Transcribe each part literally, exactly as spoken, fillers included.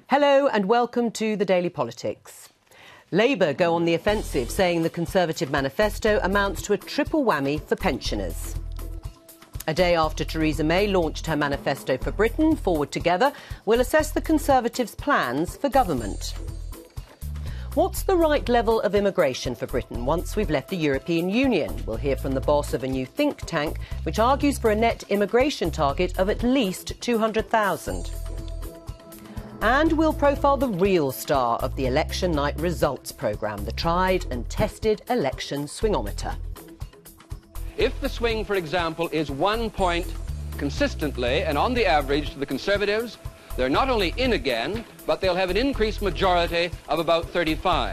Hello and welcome to the Daily Politics. Labour go on the offensive, saying the Conservative manifesto amounts to a triple whammy for pensioners. A day after Theresa May launched her manifesto for Britain, Forward Together will assess the Conservatives' plans for government. What's the right level of immigration for Britain once we've left the European Union? We'll hear from the boss of a new think tank which argues for a net immigration target of at least two hundred thousand. And we'll profile the real star of the election night results programme, the tried and tested election swingometer. If the swing, for example, is one point consistently and on the average to the Conservatives, they're not only in again, but they'll have an increased majority of about thirty-five.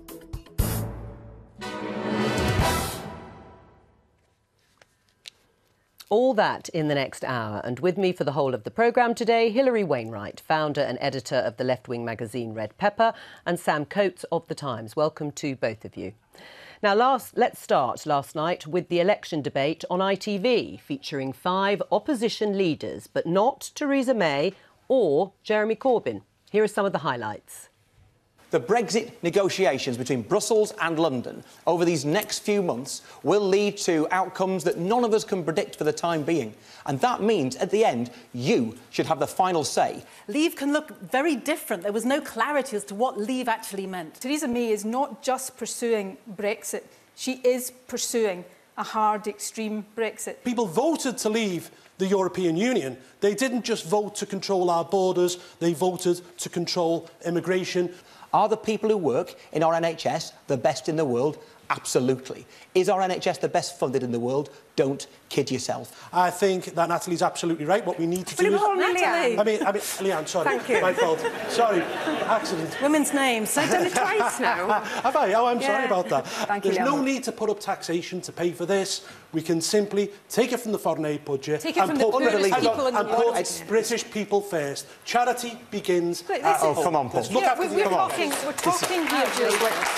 All that in the next hour. And with me for the whole of the programme today, Hilary Wainwright, founder and editor of the left-wing magazine Red Pepper, and Sam Coates of The Times. Welcome to both of you. Now, last, let's start last night with the election debate on I T V, featuring five opposition leaders, but not Theresa May or Jeremy Corbyn. Here are some of the highlights. The Brexit negotiations between Brussels and London over these next few months will lead to outcomes that none of us can predict for the time being. And that means, at the end, you should have the final say. Leave can look very different. There was no clarity as to what leave actually meant. Theresa May is not just pursuing Brexit. She is pursuing a hard, extreme Brexit. People voted to leave the European Union. They didn't just vote to control our borders, they voted to control immigration. Are the people who work in our N H S the best in the world? Absolutely. Is our N H S the best funded in the world? Don't kid yourself. I think that Natalie's absolutely right. What we need to do Will is... you Natalie? I mean, I mean, Leanne, sorry. Thank you. My fault. Sorry. Accident. Women's names. I've done it twice now. Have I? Oh, I'm Yeah. sorry about that. Thank There's you, no Leanne. need to put up taxation to pay for this. We can simply take it from the foreign aid budget Take it and from the put, poorest and people in the and world. put British people first. Charity begins But at this is- home. come on, Paul. Let's look Yeah, after we- the we're come on. talking, we're talking here, Julie,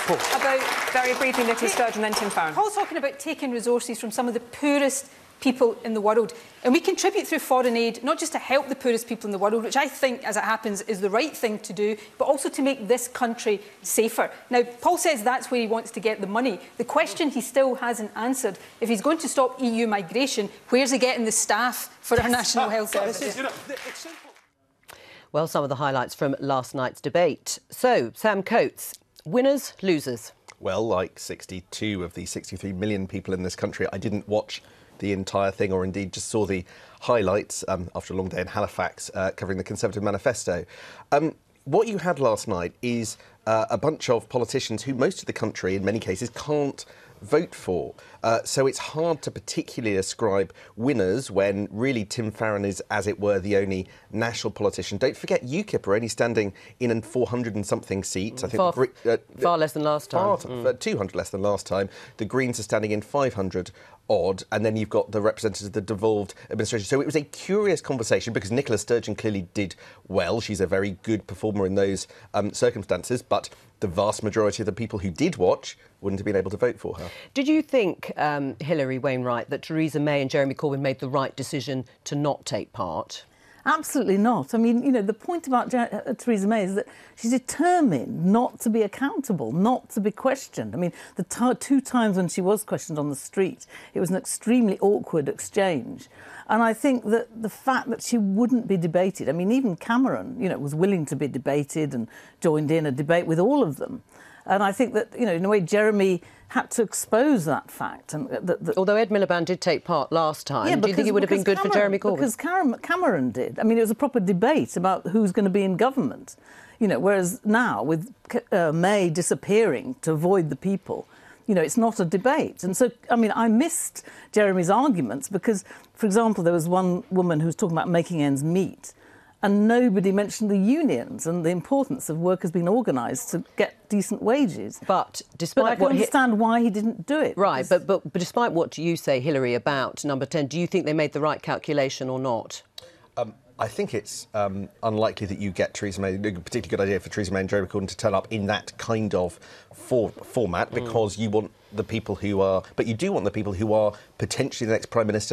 About very briefly Nicola Sturgeon and then Tim Farron. Paul's talking about taking resources from some of the poorest people in the world. And we contribute through foreign aid, not just to help the poorest people in the world, which I think, as it happens, is the right thing to do, but also to make this country safer. Now, Paul says that's where he wants to get the money. The question he still hasn't answered, if he's going to stop E U migration, where's he getting the staff for our National Health Service? You know, it's simple. Well, some of the highlights from last night's debate. So, Sam Coates, winners, losers. Well, like sixty-two of the sixty-three million people in this country, I didn't watch the entire thing, or indeed just saw the highlights um, after a long day in Halifax uh, covering the Conservative manifesto. Um, what you had last night is uh, a bunch of politicians who most of the country, in many cases, can't vote for. Uh, so it's hard to particularly ascribe winners when really Tim Farron is, as it were, the only national politician. Don't forget UKIP are only standing in four hundred and something seats. I think Far, the Gre- uh, far less than last time. Far, mm. two hundred less than last time. The Greens are standing in five hundred odd, and then you've got the representatives of the devolved administration. So it was a curious conversation because Nicola Sturgeon clearly did well. She's a very good performer in those um, circumstances, but the vast majority of the people who did watch wouldn't have been able to vote for her. Did you think, um, Hilary Wainwright, that Theresa May and Jeremy Corbyn made the right decision to not take part? Absolutely not. I mean, you know, the point about uh, Theresa May is that she's determined not to be accountable, not to be questioned. I mean, the t- two times when she was questioned on the street, it was an extremely awkward exchange. And I think that the fact that she wouldn't be debated, I mean, even Cameron, you know, was willing to be debated and joined in a debate with all of them. And I think that, you know, in a way, Jeremy had to expose that fact. And that, that Although Ed Miliband did take part last time, yeah, do you think it would have been good Cameron, for Jeremy Corbyn? Because Cameron, Cameron did. I mean, it was a proper debate about who's going to be in government. You know, whereas now, with uh, May disappearing to avoid the people, you know, it's not a debate. And so, I mean, I missed Jeremy's arguments because, for example, there was one woman who was talking about making ends meet, and nobody mentioned the unions and the importance of workers being organised to get decent wages. But despite but I can what understand he... why he didn't do it. Right, but, but but despite what you say, Hilary, about Number ten, do you think they made the right calculation or not? Um, I think it's um, unlikely that you get Theresa May, a particularly good idea for Theresa May and Jeremy Corbyn to turn up in that kind of for, format because mm. you want the people who are... But you do want the people who are potentially the next Prime Minister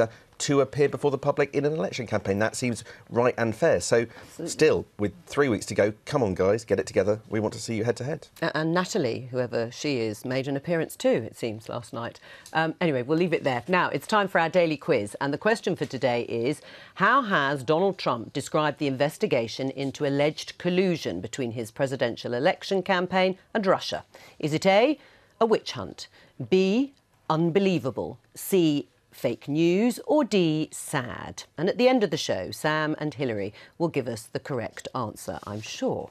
to appear before the public in an election campaign. That seems right and fair. So Absolutely. Still, with three weeks to go, come on, guys, get it together. We want to see you head-to-head. And Natalie, whoever she is, made an appearance too, it seems, last night. Um, anyway, we'll leave it there. Now, it's time for our daily quiz. And the question for today is, how has Donald Trump described the investigation into alleged collusion between his presidential election campaign and Russia? Is it A, a witch hunt, B, unbelievable, C, fake news, or D, sad? And at the end of the show, Sam and Hilary will give us the correct answer, I'm sure.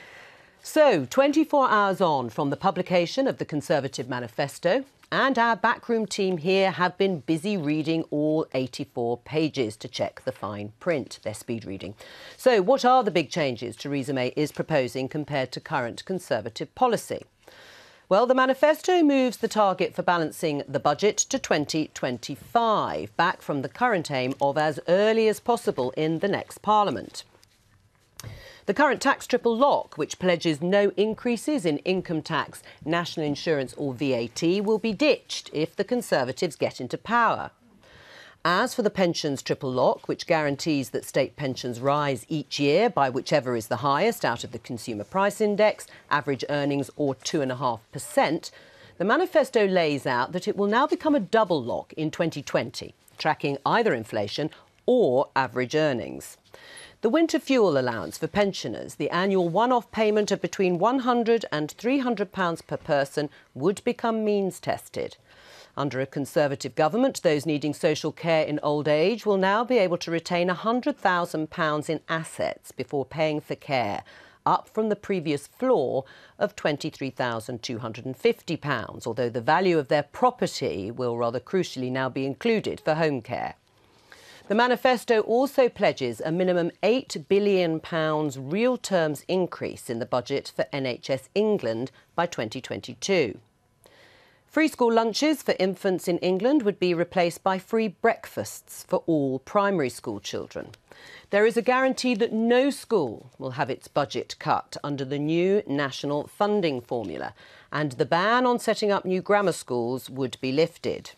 So, twenty-four hours on from the publication of the Conservative Manifesto, and our backroom team here have been busy reading all eighty-four pages to check the fine print, their speed reading. So, what are the big changes Theresa May is proposing compared to current Conservative policy? Well, the manifesto moves the target for balancing the budget to twenty twenty-five, back from the current aim of as early as possible in the next Parliament. The current tax triple lock, which pledges no increases in income tax, national insurance or V A T, will be ditched if the Conservatives get into power. As for the pensions triple lock, which guarantees that state pensions rise each year by whichever is the highest out of the Consumer Price Index, average earnings or two point five percent, the manifesto lays out that it will now become a double lock in twenty twenty, tracking either inflation or average earnings. The winter fuel allowance for pensioners, the annual one-off payment of between one hundred and three hundred pounds per person, would become means-tested. Under a Conservative government, those needing social care in old age will now be able to retain one hundred thousand pounds in assets before paying for care, up from the previous floor of twenty-three thousand two hundred fifty pounds, although the value of their property will rather crucially now be included for home care. The manifesto also pledges a minimum eight billion pounds real terms increase in the budget for N H S England by twenty twenty-two. Free school lunches for infants in England would be replaced by free breakfasts for all primary school children. There is a guarantee that no school will have its budget cut under the new national funding formula, and the ban on setting up new grammar schools would be lifted.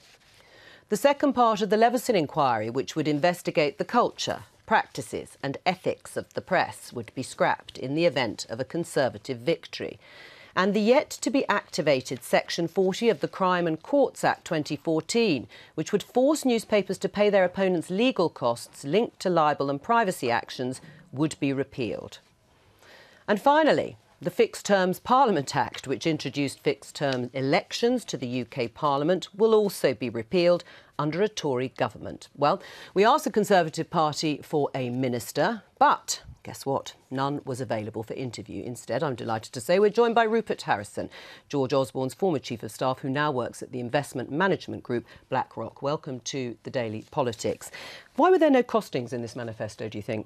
The second part of the Leveson inquiry, which would investigate the culture, practices and ethics of the press, would be scrapped in the event of a Conservative victory. And the yet-to-be-activated Section forty of the Crime and Courts Act twenty fourteen, which would force newspapers to pay their opponents' legal costs linked to libel and privacy actions, would be repealed. And finally, the Fixed Terms Parliament Act, which introduced fixed-term elections to the U K Parliament, will also be repealed under a Tory government. Well, we asked the Conservative Party for a minister, but guess what? None was available for interview. Instead, I'm delighted to say we're joined by Rupert Harrison, George Osborne's former Chief of Staff, who now works at the investment management group BlackRock. Welcome to the Daily Politics. Why were there no costings in this manifesto, do you think?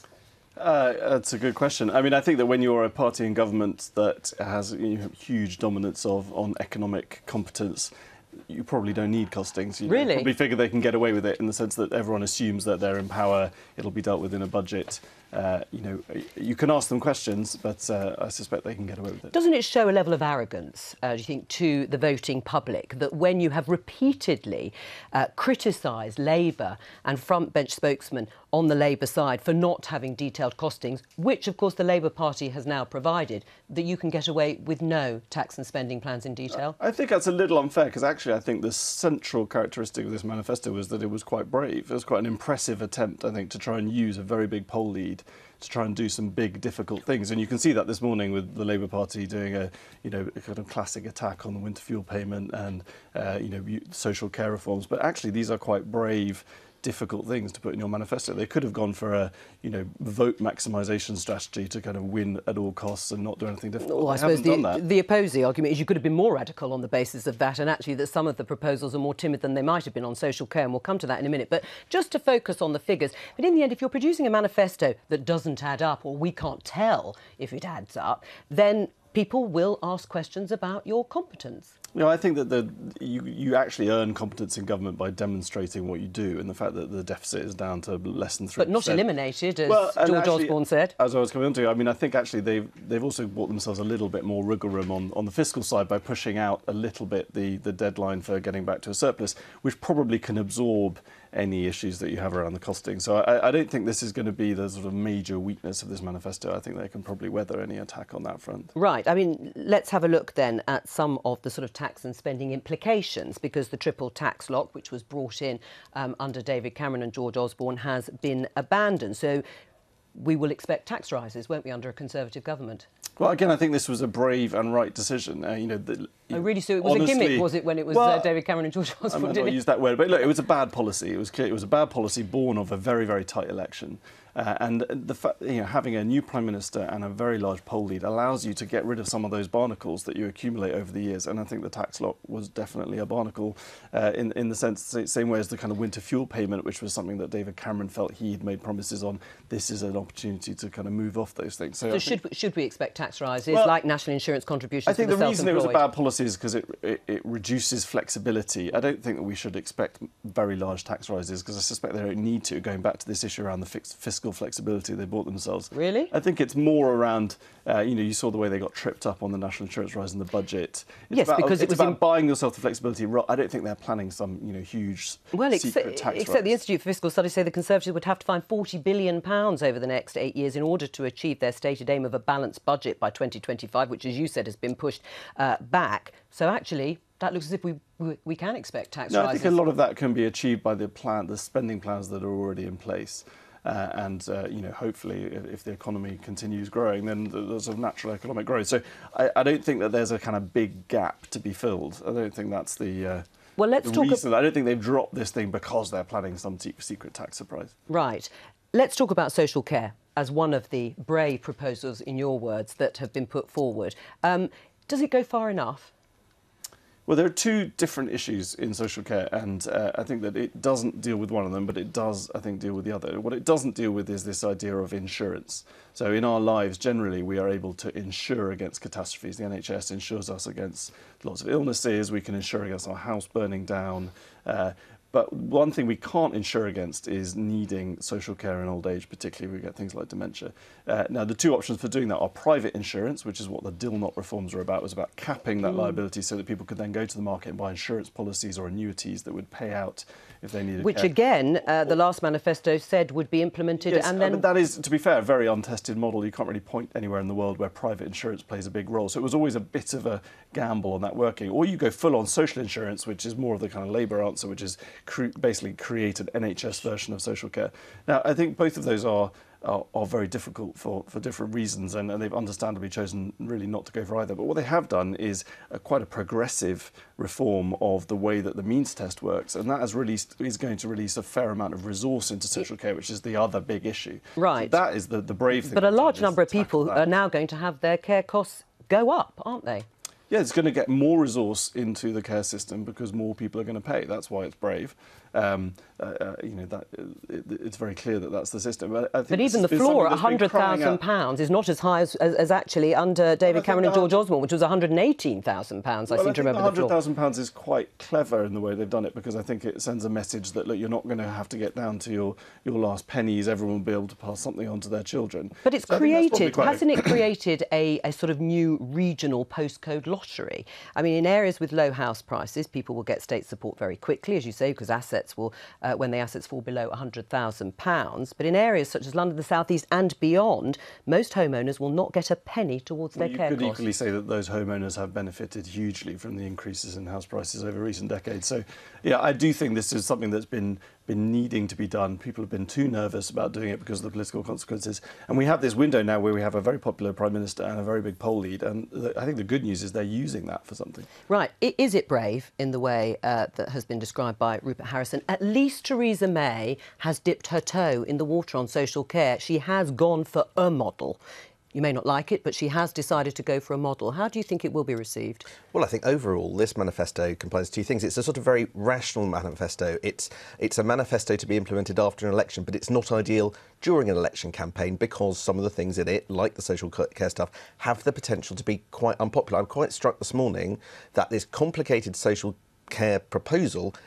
Uh, that's a good question. I mean, I think that when you're a party in government that has you know, huge dominance of on economic competence, you probably don't need costings. You really? probably figure they can get away with it in the sense that everyone assumes that they're in power, it'll be dealt with in a budget. Uh, you know, you can ask them questions, but uh, I suspect they can get away with it. Doesn't it show a level of arrogance, uh, do you think, to the voting public, that when you have repeatedly uh, criticised Labour and front-bench spokesmen on the Labour side for not having detailed costings, which, of course, the Labour Party has now provided, that you can get away with no tax and spending plans in detail? I think that's a little unfair, because actually I think the central characteristic of this manifesto was that it was quite brave. It was quite an impressive attempt, I think, to try and use a very big poll lead to try and do some big, difficult things. And you can see that this morning with the Labour Party doing a, you know, a kind of classic attack on the winter fuel payment and, uh, you know, social care reforms. But actually, these are quite brave, difficult things to put in your manifesto. They could have gone for a, you know, vote maximisation strategy to kind of win at all costs and not do anything difficult. Well, I suppose the, the opposing argument is you could have been more radical on the basis of that, and actually that some of the proposals are more timid than they might have been on social care, and we'll come to that in a minute. But just to focus on the figures, but in the end, if you're producing a manifesto that doesn't add up, or we can't tell if it adds up, then people will ask questions about your competence. You know, I think that the, you, you actually earn competence in government by demonstrating what you do, and the fact that the deficit is down to less than three percent. But not eliminated, as well, George actually, Osborne said. As I was coming on to, I mean, I think actually they've, they've also bought themselves a little bit more wriggle room on, on the fiscal side by pushing out a little bit the, the deadline for getting back to a surplus, which probably can absorb any issues that you have around the costing. So I, I don't think this is going to be the sort of major weakness of this manifesto. I think they can probably weather any attack on that front. Right. I mean, let's have a look then at some of the sort of tax and spending implications, because the triple tax lock, which was brought in um, under David Cameron and George Osborne, has been abandoned. So we will expect tax rises, won't we, under a Conservative government? Well, again, I think this was a brave and right decision. Uh, you know, the, oh, really? So it was honestly, a gimmick, was it, when it was well, uh, David Cameron and George Osborne? I might not use that word, but look, it was a bad policy. It was clear it was a bad policy born of a very, very tight election. Uh, and the fact, you know, having a new Prime Minister and a very large poll lead allows you to get rid of some of those barnacles that you accumulate over the years. And I think the tax lock was definitely a barnacle uh, in, in the sense, same way as the kind of winter fuel payment, which was something that David Cameron felt he'd made promises on. This is an opportunity to kind of move off those things. So, so should, should we expect tax rises, well, like national insurance contributions I think for the the reason it was a self-employed? bad policy is because it, it, it reduces flexibility. I don't think that we should expect very large tax rises, because I suspect they don't need to, going back to this issue around the fix, fiscal flexibility they bought themselves. Really? I think it's more around, uh, you know, you saw the way they got tripped up on the national insurance rise in the budget. It's yes, about, because it's it was about in... buying yourself the flexibility. I don't think they're planning some, you know, huge well, secret except, tax except rise. the Institute for Fiscal Studies say the Conservatives would have to find forty billion pounds over the next eight years in order to achieve their stated aim of a balanced budget by twenty twenty-five, which, as you said, has been pushed uh, back. So actually, that looks as if we, we, we can expect tax no, rises. I think a lot of that can be achieved by the plan, the spending plans that are already in place. Uh, and, uh, you know, hopefully if, if the economy continues growing, then there's a natural economic growth. So I, I don't think that there's a kind of big gap to be filled. I don't think that's the, uh, well, let's the talk reason. I don't think they've dropped this thing because they're planning some secret tax surprise. Right. Let's talk about social care as one of the brave proposals, in your words, that have been put forward. Um, does it go far enough? Well, there are two different issues in social care, and uh, I think that it doesn't deal with one of them, but it does, I think, deal with the other. What it doesn't deal with is this idea of insurance. So in our lives, generally, we are able to insure against catastrophes. The N H S insures us against lots of illnesses. We can insure against our house burning down. Uh, But one thing we can't insure against is needing social care in old age, particularly we get things like dementia. Uh, now, the two options for doing that are private insurance, which is what the Dilnot reforms were about, was about capping that mm. liability so that people could then go to the market and buy insurance policies or annuities that would pay out if they needed Which, care. again, uh, the last manifesto said would be implemented. Yes, and then... I mean, that is, to be fair, a very untested model. You can't really point anywhere in the world where private insurance plays a big role. So it was always a bit of a gamble on that working. Or you go full-on social insurance, which is more of the kind of Labour answer, which is cre basically create an N H S version of social care. Now, I think both of those are are, are very difficult for, for different reasons, and, and they've understandably chosen really not to go for either. But what they have done is a, quite a progressive reform of the way that the means test works, and that has released is going to release a fair amount of resource into social care, which is the other big issue. Right. So that is the, the brave thing. But a large number of people are now going to have their care costs go up, aren't they? Yeah, it's going to get more resource into the care system because more people are going to pay. That's why it's brave. Um, uh, uh, you know, that it, it's very clear that that's the system. But, I think but even the floor at one hundred thousand pounds is not as high as, as, as actually under David Cameron and George Osborne, which was one hundred and eighteen thousand pounds. Well, I seem I to think remember the the floor. one hundred thousand pounds is quite clever in the way they've done it, because I think it sends a message that, look, you're not going to have to get down to your, your last pennies. Everyone will be able to pass something on to their children. But it's so created, hasn't it created a, a sort of new regional postcode lottery? I mean, in areas with low house prices, people will get state support very quickly, as you say, because assets will, uh, when the assets fall below one hundred thousand pounds. But in areas such as London, the South East and beyond, most homeowners will not get a penny towards their well, you care could costs. equally say that those homeowners have benefited hugely from the increases in house prices over recent decades. So, yeah, I do think this is something that's been been needing to be done. People have been too nervous about doing it because of the political consequences. And we have this window now where we have a very popular Prime Minister and a very big poll lead. And the, I think the good news is they're using that for something. Right. Is it brave in the way uh, that has been described by Rupert Harrison? At least Theresa May has dipped her toe in the water on social care. She has gone for a model. You may not like it, but she has decided to go for a model. How do you think it will be received? Well, I think overall this manifesto combines two things. It's a sort of very rational manifesto. It's, it's a manifesto to be implemented after an election, but it's not ideal during an election campaign because some of the things in it, like the social care stuff, have the potential to be quite unpopular. I'm quite struck this morning that this complicated social care proposal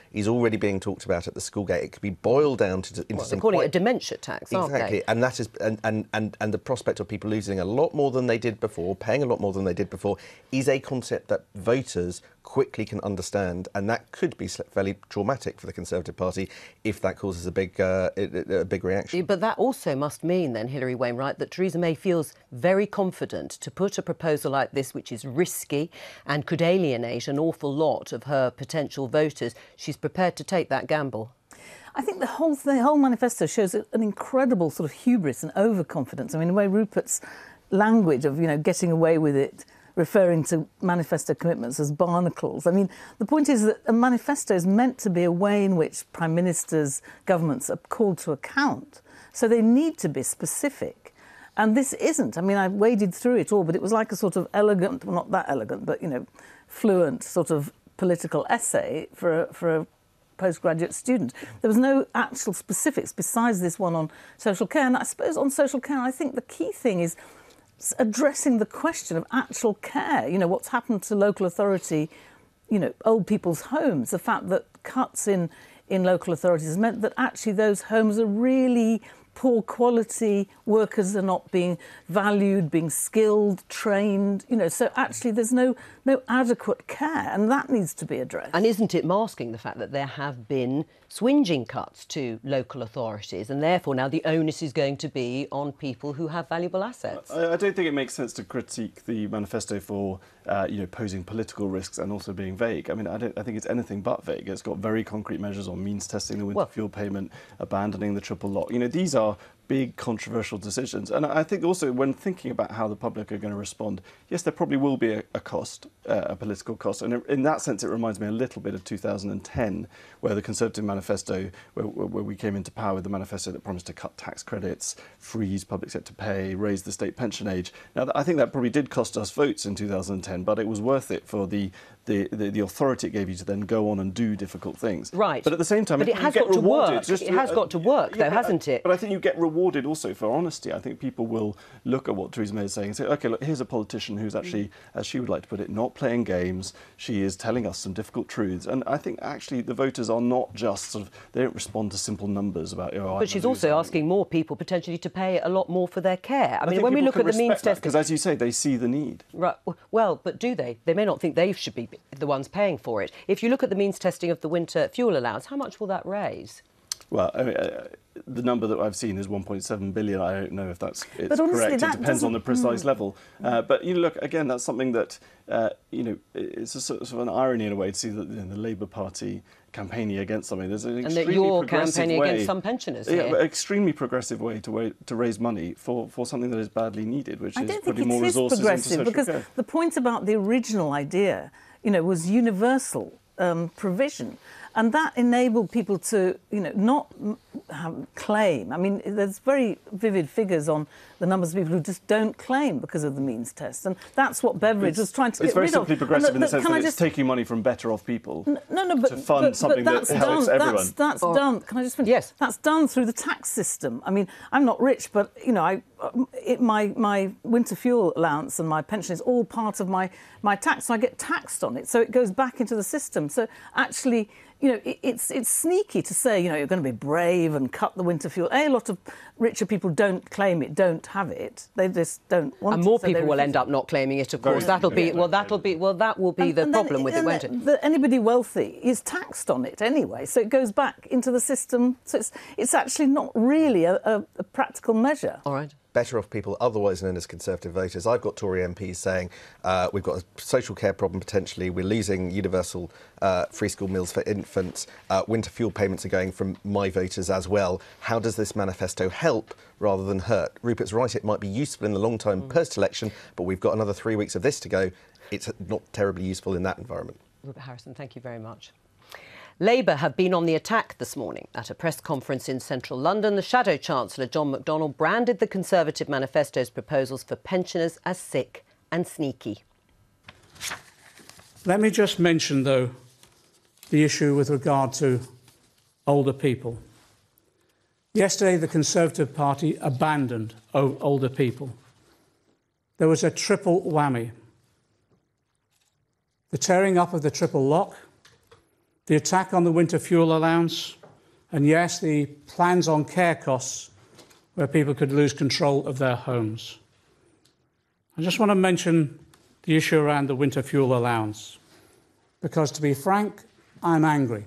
is already being talked about at the school gate. It could be boiled down to into well, some they're calling quite... it a dementia tax, aren't exactly. they? And that is and, and, and, and the prospect of people losing a lot more than they did before, paying a lot more than they did before, is a concept that voters quickly can understand, and that could be fairly traumatic for the Conservative Party if that causes a big uh, a big reaction. But that also must mean then, Hilary Wainwright, that Theresa May feels very confident to put a proposal like this, which is risky and could alienate an awful lot of her potential voters. She's prepared to take that gamble. I think the whole the whole manifesto shows an incredible sort of hubris and overconfidence. I mean, the way Rupert's language of, you know, getting away with it, referring to manifesto commitments as barnacles. I mean, the point is that a manifesto is meant to be a way in which prime ministers, governments are called to account. So they need to be specific. And this isn't. I mean, I waded through it all, but it was like a sort of elegant, well, not that elegant, but, you know, fluent sort of political essay for a, for a postgraduate student. There was no actual specifics besides this one on social care. And I suppose on social care, I think the key thing is addressing the question of actual care. You know, what's happened to local authority, you know, old people's homes. The fact that cuts in, in local authorities has meant that actually those homes are really poor quality, workers are not being valued, being skilled, trained, you know, so actually there's no no adequate care, and that needs to be addressed. And isn't it masking the fact that there have been swinging cuts to local authorities, and therefore now the onus is going to be on people who have valuable assets? I, I don't think it makes sense to critique the manifesto for, uh, you know, posing political risks and also being vague. I mean, I, don't, I think it's anything but vague. It's got very concrete measures on means testing the winter well, fuel payment, abandoning the triple lock. You know, these are big controversial decisions. And I think also when thinking about how the public are going to respond, yes, there probably will be a, a cost, uh, a political cost. And in that sense, it reminds me a little bit of two thousand ten, where the Conservative manifesto, where, where we came into power with the manifesto that promised to cut tax credits, freeze public sector pay, raise the state pension age. Now, I think that probably did cost us votes in two thousand ten, but it was worth it for the The, the, the authority it gave you to then go on and do difficult things. Right. But at the same time, but it you has get got to rewarded. work. Just, it has uh, got to work, yeah, though, hasn't it? But I think you get rewarded also for honesty. I think people will look at what Theresa May is saying and say, OK, look, here's a politician who's actually, as she would like to put it, not playing games. She is telling us some difficult truths. And I think actually the voters are not just sort of, they don't respond to simple numbers about, oh, But she's also asking more people potentially to pay a lot more for their care. I, I mean, when we look at the means test, because as you say, they see the need. Right. Well, but do they? They may not think they should be the ones paying for it. If you look at the means testing of the winter fuel allowance, how much will that raise? Well, I mean, uh, the number that I've seen is one point seven billion. I don't know if that's it's but honestly, correct. that It depends on the precise mm. level. Uh, but you know, look, again, that's something that uh, you know, it's a sort of an irony in a way to see that you know, the Labour Party campaigning against something. There's an and extremely that you're progressive campaigning way, against some pensioners yeah, here. but extremely progressive way to way, to raise money for, for something that is badly needed, which I is don't putting think more it is resources into progressive social because care. the point about the original idea, you know, was universal um, provision. And that enabled people to, you know, not have, claim. I mean, there's very vivid figures on the numbers of people who just don't claim because of the means test. And that's what Beveridge it's, was trying to get rid of. It's very simply progressive the, in the sense can that I it's just... taking money from better off people no, no, but, to fund but, something but that's that helps done, everyone. That's, that's or, done. Can I just finish? Yes. That's done through the tax system. I mean, I'm not rich, but, you know, I, it, my, my winter fuel allowance and my pension is all part of my, my tax, so I get taxed on it. So it goes back into the system. So actually... You know, it's it's sneaky to say, you know, you're going to be brave and cut the winter fuel. A, a lot of richer people don't claim it, don't have it. They just don't want it. And more so people will end up not claiming it, of course. That'll be well. That'll be well. That will be and, the and problem then, with it, won't the, it? The, anybody wealthy is taxed on it anyway, so it goes back into the system. So it's it's actually not really a, a, a practical measure. All right. Better off people otherwise known as Conservative voters. I've got Tory M Ps saying uh, we've got a social care problem potentially, we're losing universal uh, free school meals for infants, uh, winter fuel payments are going from my voters as well. How does this manifesto help rather than hurt? Rupert's right, it might be useful in the long time mm. post-election, but we've got another three weeks of this to go. It's not terribly useful in that environment. Rupert Harrison, thank you very much. Labour have been on the attack this morning. At a press conference in central London, the Shadow Chancellor, John McDonnell, branded the Conservative manifesto's proposals for pensioners as sick and sneaky. Let me just mention, though, the issue with regard to older people. Yesterday, the Conservative Party abandoned o- older people. There was a triple whammy. The tearing up of the triple lock, the attack on the winter fuel allowance, and yes, the plans on care costs where people could lose control of their homes. I just want to mention the issue around the winter fuel allowance, because to be frank, I'm angry.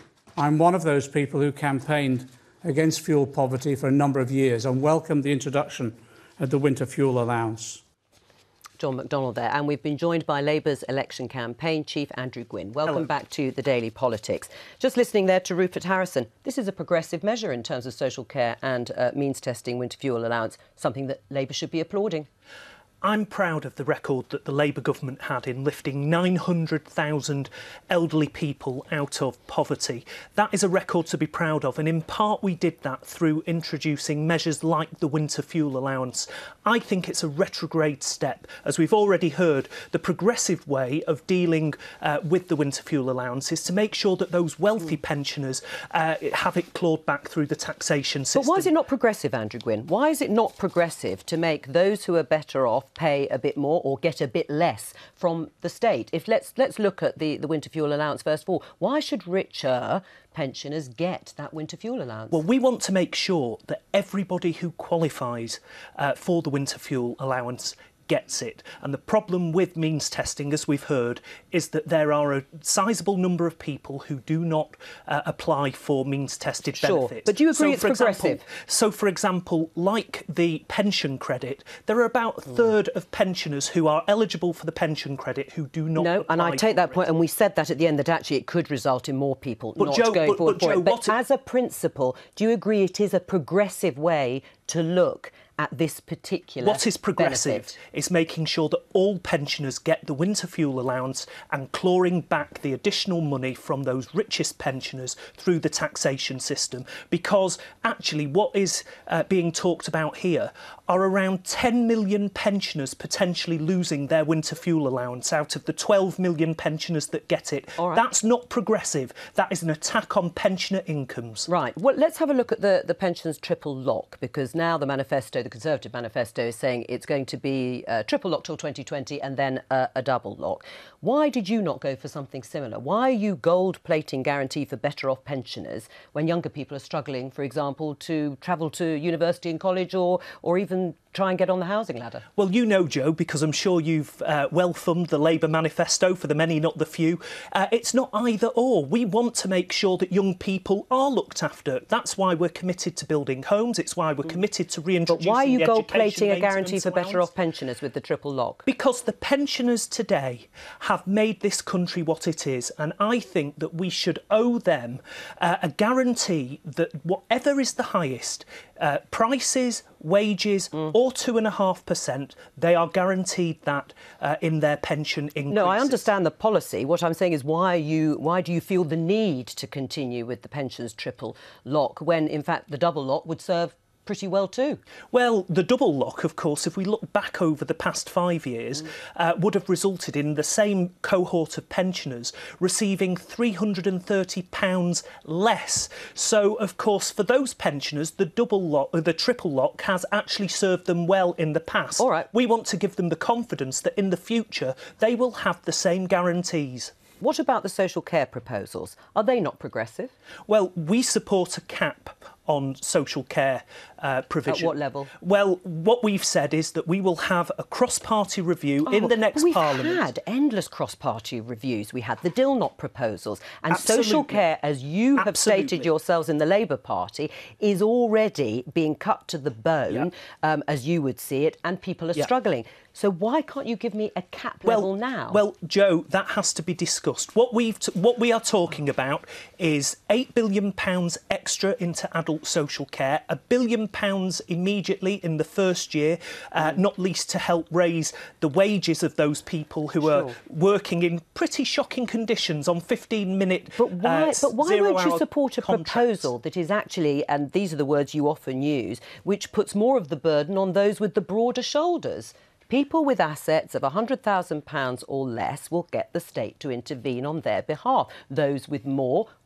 I'm one of those people who campaigned against fuel poverty for a number of years and welcomed the introduction of the winter fuel allowance. John McDonnell there, and we've been joined by Labour's election campaign chief, Andrew Gwynn. Welcome Hello. back to the Daily Politics. Just listening there to Rupert Harrison, this is a progressive measure in terms of social care and uh, means testing winter fuel allowance, something that Labour should be applauding. I'm proud of the record that the Labour government had in lifting nine hundred thousand elderly people out of poverty. That is a record to be proud of, and in part we did that through introducing measures like the winter fuel allowance. I think it's a retrograde step. As we've already heard, the progressive way of dealing uh, with the winter fuel allowance is to make sure that those wealthy pensioners uh, have it clawed back through the taxation system. But why is it not progressive, Andrew Gwynn? Why is it not progressive to make those who are better off pay a bit more or get a bit less from the state? If let's let's look at the, the winter fuel allowance first of all. Why should richer pensioners get that winter fuel allowance? Well, we want to make sure that everybody who qualifies uh, for the winter fuel allowance gets it. And the problem with means testing, as we've heard, is that there are a sizable number of people who do not uh, apply for means tested sure. benefits. But do you agree so it's for progressive? Example, so, for example, like the pension credit, there are about a third of pensioners who are eligible for the pension credit who do not No, apply and I take that for point, it. and we said that at the end, that actually it could result in more people But not Joe, going but- forward but for Joe, it. But what it- as a principle, do you agree it is a progressive way to look at this particular What is progressive benefit? is making sure that all pensioners get the winter fuel allowance and clawing back the additional money from those richest pensioners through the taxation system. Because actually what is uh, being talked about here are around ten million pensioners potentially losing their winter fuel allowance out of the twelve million pensioners that get it. All right. That's not progressive. That is an attack on pensioner incomes. Right. Well, let's have a look at the, the pensions triple lock, because now the manifesto, the Conservative manifesto, is saying it's going to be a triple lock till twenty twenty and then a, a double lock. Why did you not go for something similar? Why are you gold-plating guarantee for better off pensioners when younger people are struggling, for example, to travel to university and college or, or even try and get on the housing ladder? Well, you know, Joe, because I'm sure you've uh, well-thumbed the Labour manifesto for the many, not the few. Uh, it's not either or. We want to make sure that young people are looked after. That's why we're committed to building homes. It's why we're committed to reintroducing But why are you the gold-plating education a guarantee maintenance for better allowance. off pensioners with the triple lock? Because the pensioners today have made this country what it is, and I think that we should owe them uh, a guarantee that whatever is the highest, uh, prices, wages, Mm. or two and a half percent, they are guaranteed that uh, in their pension increases. No, I understand the policy. What I'm saying is, why are you? Why do you feel the need to continue with the pensions triple lock when, in fact, the double lock would serve pretty well too? Well, the double lock, of course, if we look back over the past five years, mm. uh, would have resulted in the same cohort of pensioners receiving three hundred and thirty pounds less. So, of course, for those pensioners, the double lock, uh, the triple lock has actually served them well in the past. All right. We want to give them the confidence that in the future they will have the same guarantees. What about the social care proposals? Are they not progressive? Well, we support a cap on social care uh, provision. At what level? Well, what we've said is that we will have a cross-party review Oh, in the next we've Parliament. We've had endless cross-party reviews. We had the Dilnot proposals. And Absolutely. social care, as you have Absolutely. stated yourselves in the Labour Party, is already being cut to the bone, Yeah. um, as you would see it, and people are Yeah. struggling. So why can't you give me a cap Well, level now? Well, Joe, that has to be discussed. What we've t- what we are talking about is eight billion pounds extra into adult social care, a billion pounds immediately in the first year, uh, not least to help raise the wages of those people who Sure. are working in pretty shocking conditions on fifteen-minute But why, uh, but why won't you zero-hour support a contracts. proposal that is actually, and these are the words you often use, which puts more of the burden on those with the broader shoulders? People with assets of one hundred thousand pounds or less will get the state to intervene on their behalf. Those with more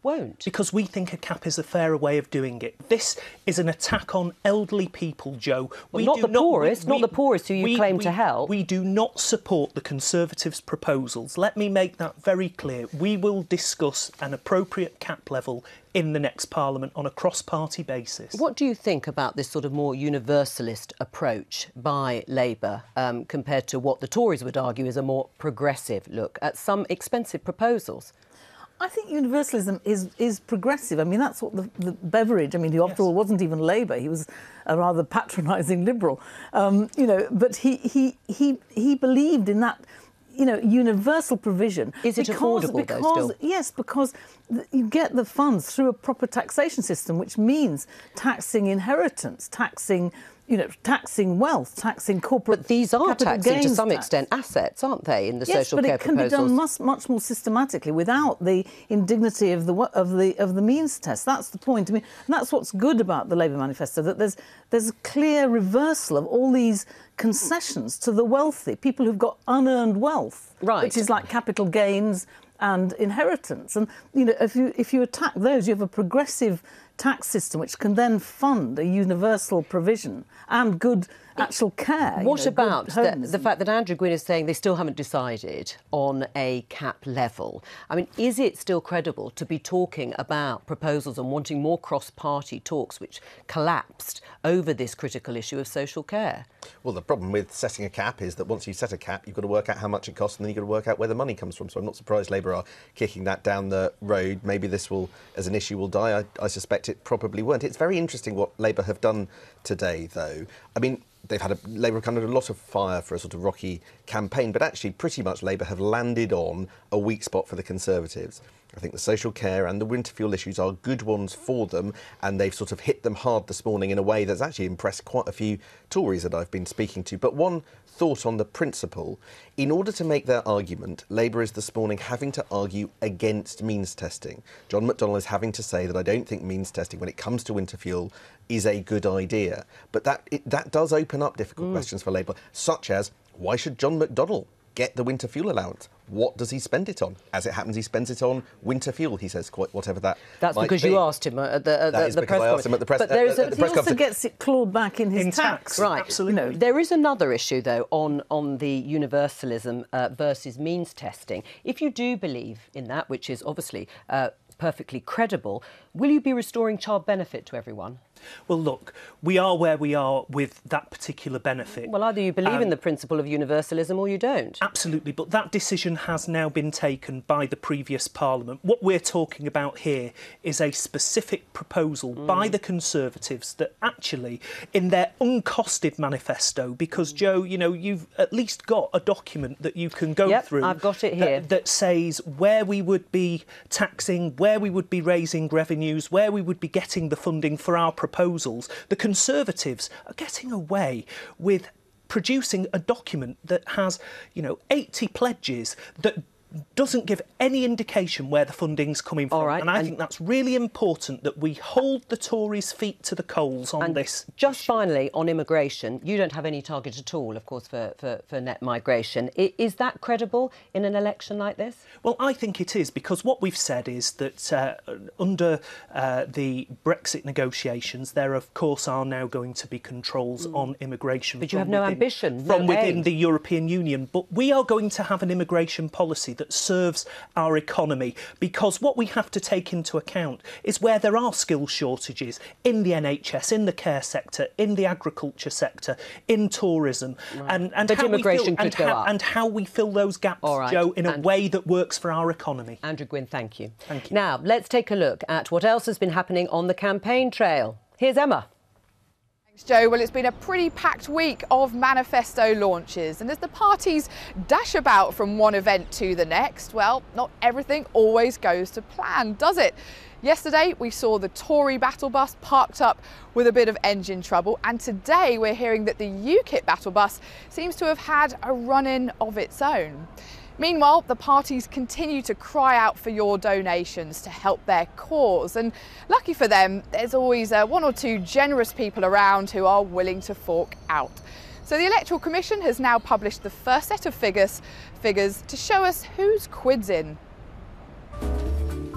won't? Because we think a cap is a fairer way of doing it. This is an attack on elderly people, Joe. Well, we not do the poorest, we, not the poorest who you we, claim we, to help. We do not support the Conservatives' proposals. Let me make that very clear. We will discuss an appropriate cap level in the next Parliament on a cross-party basis. What do you think about this sort of more universalist approach by Labour um, compared to what the Tories would argue is a more progressive look at some expensive proposals? I think universalism is is progressive. I mean, that's what the, the Beveridge, I mean, he after yes. all wasn't even Labour. He was a rather patronising Liberal. Um, you know, but he, he, he, he believed in that, you know, universal provision. Is it because, affordable, because, though, still? Yes, because th you get the funds through a proper taxation system, which means taxing inheritance, taxing... you know, taxing wealth, taxing corporate. But these are taxing to some tax. extent assets, aren't they, in the yes, social care proposals? Yes, but it can proposals? be done much, much more systematically without the indignity of the of the of the means test. That's the point. I mean, and that's what's good about the Labour manifesto, that there's there's a clear reversal of all these concessions to the wealthy, people who've got unearned wealth, right, which is like capital gains and inheritance. And you know, if you if you attack those, you have a progressive tax system which can then fund a universal provision and good actual care. What you know, about the, the fact that Andrew Gwynn is saying they still haven't decided on a cap level? I mean, is it still credible to be talking about proposals and wanting more cross-party talks which collapsed over this critical issue of social care? Well, the problem with setting a cap is that once you set a cap, you've got to work out how much it costs and then you've got to work out where the money comes from. So I'm not surprised Labour are kicking that down the road. Maybe this will, as an issue, will die. I, I suspect it probably won't. It's very interesting what Labour have done today, though. I mean, they've had a, Labour have come under a lot of fire for a sort of rocky campaign, but actually pretty much Labour have landed on a weak spot for the Conservatives. I think the social care and the winter fuel issues are good ones for them, and they've sort of hit them hard this morning in a way that's actually impressed quite a few Tories that I've been speaking to. But one thought on the principle: in order to make their argument, Labour is this morning having to argue against means testing. John McDonnell is having to say that I don't think means testing, when it comes to winter fuel, is a good idea. But that it, that does open up difficult mm. questions for Labour, such as, why should John McDonnell get the winter fuel allowance? What does he spend it on? As it happens, he spends it on winter fuel, he says, quite whatever that That's might because be. you asked him at the, at that the, is the because press I asked him at the press, but uh, there is uh, a, the he press also conference. gets it clawed back in his in tax. tax. Right. Absolutely. You know, there is another issue, though, on, on the universalism uh, versus means testing. If you do believe in that, which is obviously uh, perfectly credible, will you be restoring child benefit to everyone? Well, look, we are where we are with that particular benefit. Well, either you believe um, in the principle of universalism or you don't. Absolutely, but that decision has now been taken by the previous Parliament. What we're talking about here is a specific proposal mm. by the Conservatives that actually, in their uncosted manifesto, because, Joe, you know, you've at least got a document that you can go yep, through. I've got it here. That, that says where we would be taxing, where we would be raising revenues, where we would be getting the funding for our proposals. Proposals. The Conservatives are getting away with producing a document that has, you know, eighty pledges that doesn't give any indication where the funding's coming from. All right, and I and think that's really important that we hold the Tories' feet to the coals on and this. Just finally, on immigration, you don't have any target at all, of course, for, for, for net migration. I, is that credible in an election like this? Well, I think it is, because what we've said is that uh, under uh, the Brexit negotiations, there, of course, are now going to be controls mm. on immigration. But you have no within, ambition, From no within aim. the European Union. But we are going to have an immigration policy that serves our economy, because what we have to take into account is where there are skill shortages in the N H S, in the care sector, in the agriculture sector, in tourism, right. and, and, but how immigration we fill, could and, go how, up. and how we fill those gaps, right. Joe, in a and way that works for our economy. Andrew Gwynn, thank you. Thank you. Now, let's take a look at what else has been happening on the campaign trail. Here's Emma. Thanks, Joe. Well, it's been a pretty packed week of manifesto launches, and as the parties dash about from one event to the next, well, not everything always goes to plan, does it? Yesterday, we saw the Tory battle bus parked up with a bit of engine trouble, and today we're hearing that the UKIP battle bus seems to have had a run-in of its own. Meanwhile, the parties continue to cry out for your donations to help their cause, and lucky for them, there's always uh, one or two generous people around who are willing to fork out. So the Electoral Commission has now published the first set of figures, figures to show us who's quids in.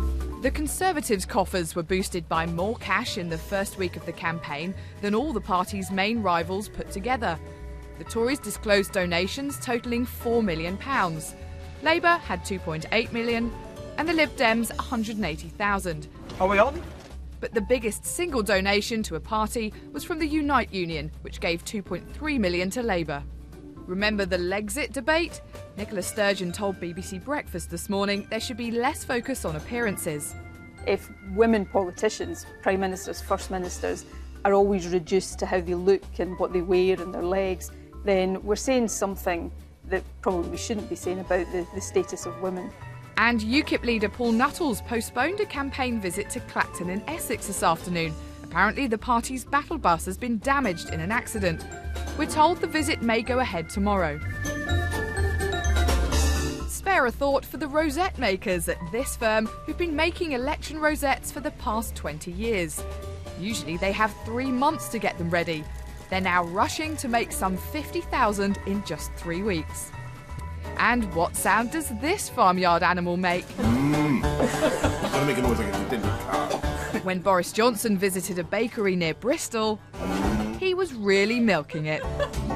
The Conservatives' coffers were boosted by more cash in the first week of the campaign than all the party's main rivals put together. The Tories disclosed donations totalling four million pounds. Labour had two point eight million pounds and the Lib Dems one hundred eighty thousand. Are we on? But the biggest single donation to a party was from the Unite Union, which gave two point three million pounds to Labour. Remember the Legxit debate? Nicola Sturgeon told B B C Breakfast this morning there should be less focus on appearances. If women politicians, prime ministers, first ministers, are always reduced to how they look and what they wear and their legs, then we're saying something that probably we shouldn't be saying about the, the status of women. And UKIP leader Paul Nuttall's postponed a campaign visit to Clacton in Essex this afternoon. Apparently the party's battle bus has been damaged in an accident. We're told the visit may go ahead tomorrow. Spare a thought for the rosette makers at this firm who've been making election rosettes for the past twenty years. Usually they have three months to get them ready. They're now rushing to make some fifty thousand in just three weeks. And what sound does this farmyard animal make? Mm. Gonna make a noise like a dinner cow. When Boris Johnson visited a bakery near Bristol, he was really milking it.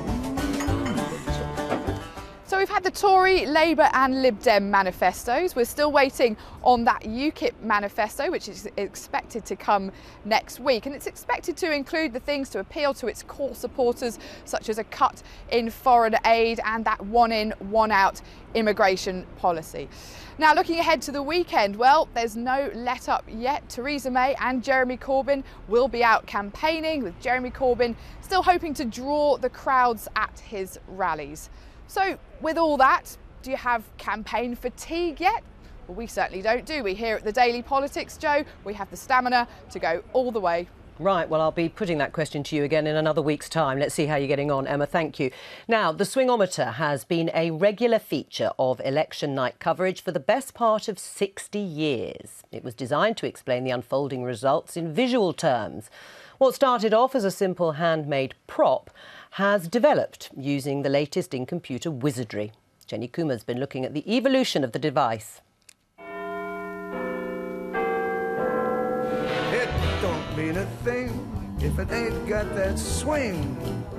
So we've had the Tory, Labour and Lib Dem manifestos. We're still waiting on that UKIP manifesto, which is expected to come next week. And it's expected to include the things to appeal to its core supporters, such as a cut in foreign aid and that one in, one out immigration policy. Now, looking ahead to the weekend, well, there's no let up yet. Theresa May and Jeremy Corbyn will be out campaigning, with Jeremy Corbyn still hoping to draw the crowds at his rallies. So, with all that, do you have campaign fatigue yet? Well, we certainly don't, do we? Here at the Daily Politics, Jo, we have the stamina to go all the way. Right, well, I'll be putting that question to you again in another week's time. Let's see how you're getting on, Emma. Thank you. Now, the Swingometer has been a regular feature of election night coverage for the best part of sixty years. It was designed to explain the unfolding results in visual terms. What started off as a simple handmade prop has developed using the latest in computer wizardry. Jenny Coomer's been looking at the evolution of the device. It don't mean a thing if it ain't got that swing.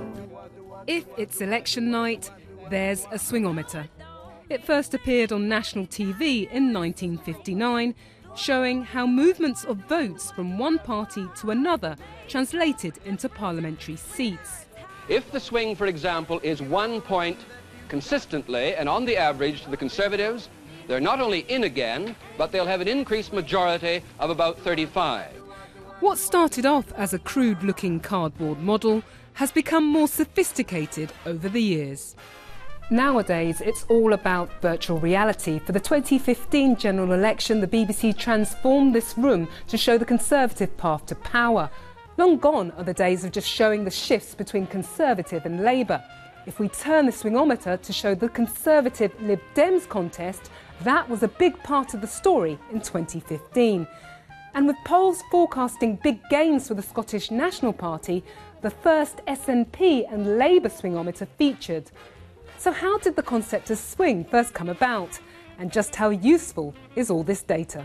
If it's election night, there's a swingometer. It first appeared on national T V in nineteen fifty-nine, showing how movements of votes from one party to another translated into parliamentary seats. If the swing, for example, is one point consistently and on the average to the Conservatives, they're not only in again, but they'll have an increased majority of about thirty-five. What started off as a crude-looking cardboard model has become more sophisticated over the years. Nowadays, it's all about virtual reality. For the twenty fifteen general election, the B B C transformed this room to show the Conservative path to power. Long gone are the days of just showing the shifts between Conservative and Labour. If we turn the swingometer to show the Conservative Lib Dems contest, that was a big part of the story in twenty fifteen. And with polls forecasting big gains for the Scottish National Party, the first S N P and Labour swingometer featured. So how did the concept of swing first come about? And just how useful is all this data?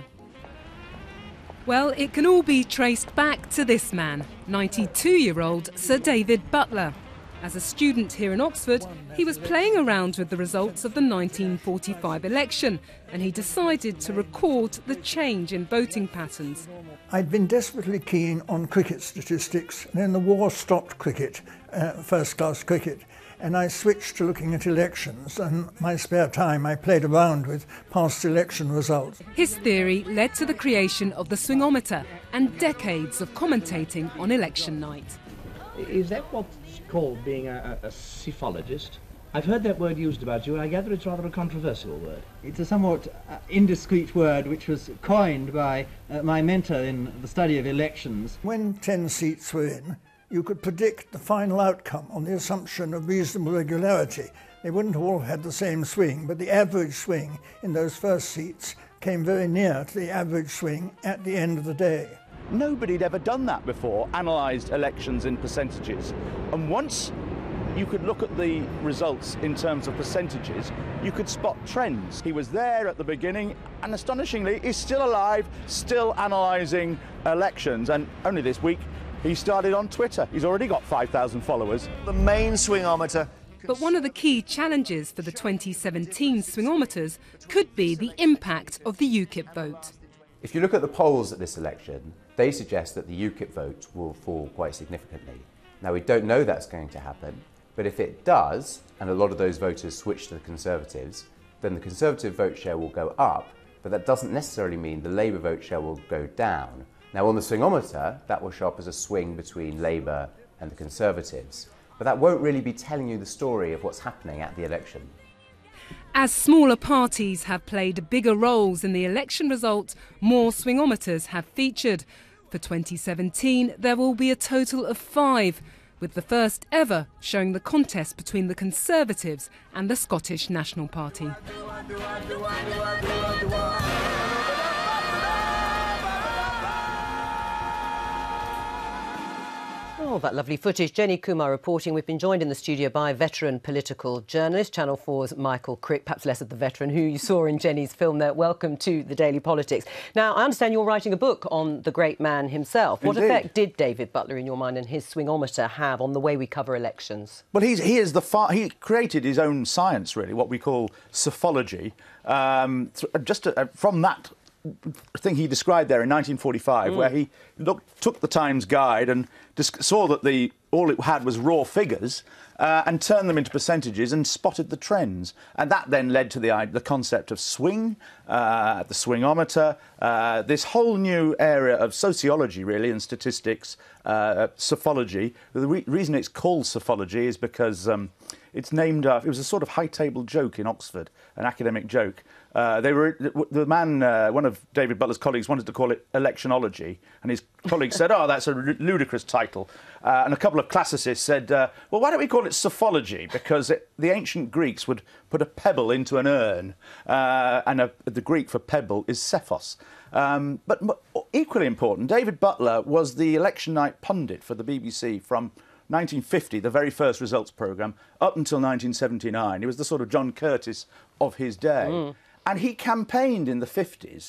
Well, it can all be traced back to this man, ninety-two-year-old Sir David Butler. As a student here in Oxford, he was playing around with the results of the nineteen forty-five election, and he decided to record the change in voting patterns. I'd been desperately keen on cricket statistics, and then the war stopped cricket, uh, first-class cricket, and I switched to looking at elections, and my spare time I played around with past election results. His theory led to the creation of the swingometer and decades of commentating on election night. Is that what's called being a, a, a psephologist? I've heard that word used about you, and I gather it's rather a controversial word. It's a somewhat uh, indiscreet word which was coined by uh, my mentor in the study of elections. When ten seats were in, you could predict the final outcome on the assumption of reasonable regularity. They wouldn't all have had the same swing, but the average swing in those first seats came very near to the average swing at the end of the day. Nobody'd ever done that before, analysed elections in percentages. And once you could look at the results in terms of percentages, you could spot trends. He was there at the beginning, and astonishingly, he's still alive, still analysing elections, and only this week, he started on Twitter. He's already got five thousand followers. The main swingometer. But one of the key challenges for the twenty seventeen swingometers could be the impact of the UKIP vote. If you look at the polls at this election, they suggest that the UKIP vote will fall quite significantly. Now, we don't know that's going to happen, but if it does, and a lot of those voters switch to the Conservatives, then the Conservative vote share will go up, but that doesn't necessarily mean the Labour vote share will go down. Now, on the swingometer, that will show up as a swing between Labour and the Conservatives, but that won't really be telling you the story of what's happening at the election. As smaller parties have played bigger roles in the election result, more swingometers have featured. For twenty seventeen, there will be a total of five, with the first ever showing the contest between the Conservatives and the Scottish National Party. Oh, that lovely footage. Jenny Kumar reporting. We've been joined in the studio by veteran political journalist, Channel four's Michael Crick, perhaps less of the veteran, who you saw in Jenny's film there. Welcome to the Daily Politics. Now, I understand you're writing a book on the great man himself. What Indeed. effect did David Butler, in your mind, and his swingometer have on the way we cover elections? Well, he's, he is the far, he created his own science, really, what we call psephology. Um, th- just uh, from that thing he described there in nineteen forty-five, mm. where he looked, took the Times Guide and dis- saw that the all it had was raw figures uh, and turned them into percentages and spotted the trends. And that then led to the, the concept of swing, uh, the swingometer, uh, this whole new area of sociology, really, and statistics, uh, psephology. The re- reason it's called psephology is because um, it's named after, it was a sort of high-table joke in Oxford, an academic joke. Uh, they were the man, uh, one of David Butler's colleagues, wanted to call it electionology, and his colleagues said, "Oh, that's a ludicrous title." Uh, and a couple of classicists said, uh, "Well, why don't we call it psephology? Because it, the ancient Greeks would put a pebble into an urn, uh, and a, the Greek for pebble is sephos." Um, but, but equally important, David Butler was the election night pundit for the B B C from nineteen fifty, the very first results programme, up until nineteen seventy-nine. He was the sort of John Curtis of his day. Mm. And he campaigned in the fifties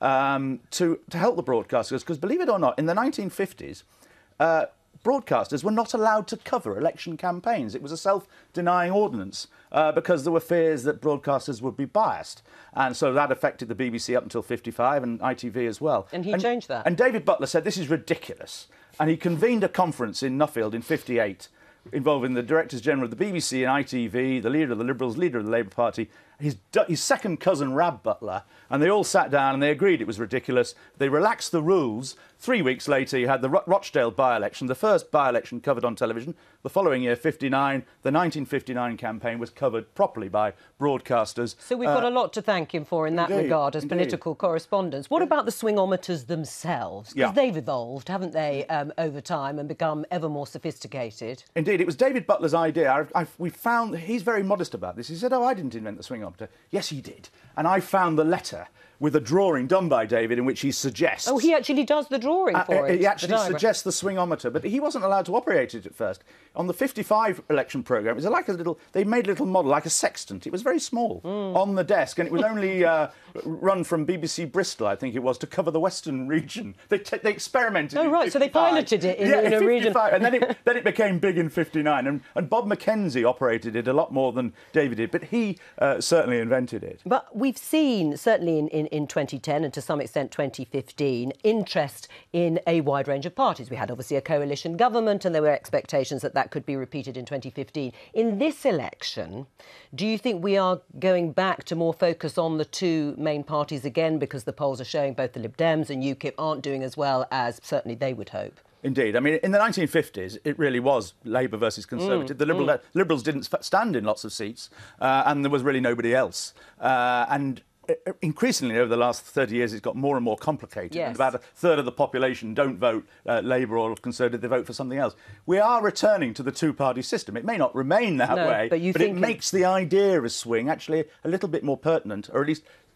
um, to, to help the broadcasters, because believe it or not, in the nineteen fifties, uh, broadcasters were not allowed to cover election campaigns. It was a self-denying ordinance uh, because there were fears that broadcasters would be biased. And so that affected the B B C up until fifty-five and I T V as well. And he and, changed that. And David Butler said, this is ridiculous. And he convened a conference in Nuffield in fifty-eight involving the Directors General of the B B C and I T V, the leader of the Liberals, leader of the Labour Party, his, his second cousin, Rab Butler, and they all sat down and they agreed it was ridiculous. They relaxed the rules. Three weeks later, you had the Ro- Rochdale by-election, the first by-election covered on television. The following year, fifty-nine, the nineteen fifty-nine campaign was covered properly by broadcasters. So we've uh, got a lot to thank him for in that indeed, regard as indeed. political correspondents. What about the swingometers themselves? Because Yeah. they've evolved, haven't they, um, over time and become ever more sophisticated? Indeed, it was David Butler's idea. I've, I've, we found, he's very modest about this. He said, oh, I didn't invent the swingometer. Yes, he did. And I found the letter with a drawing done by David in which he suggests... Oh, he actually does the drawing for uh, it? He actually the suggests the swingometer, but he wasn't allowed to operate it at first. On the fifty-five election programme, it was like a little... They made a little model, like a sextant. It was very small, mm. on the desk, and it was only uh, run from B B C Bristol, I think it was, to cover the western region. They, t- they experimented Oh, right, so they piloted it in, yeah, in a region... and then it, then it became big in fifty-nine, and, and Bob Mackenzie operated it a lot more than David did, but he uh, certainly invented it. But we've seen, certainly in, in, in twenty ten and to some extent twenty fifteen, interest in a wide range of parties. We had obviously a coalition government and there were expectations that that could be repeated in twenty fifteen. In this election, do you think we are going back to more focus on the two main parties again, because the polls are showing both the Lib Dems and UKIP aren't doing as well as certainly they would hope? Indeed. I mean, in the nineteen fifties, it really was Labour versus Conservative. Mm, the Liberal, mm. Liberals didn't stand in lots of seats, uh, and there was really nobody else. Uh, and increasingly over the last thirty years, it's got more and more complicated. Yes. And about a third of the population don't vote uh, Labour or Conservative, they vote for something else. We are returning to the two-party system. It may not remain that no, way, but, you but think it makes the idea of swing actually a little bit more pertinent, or at least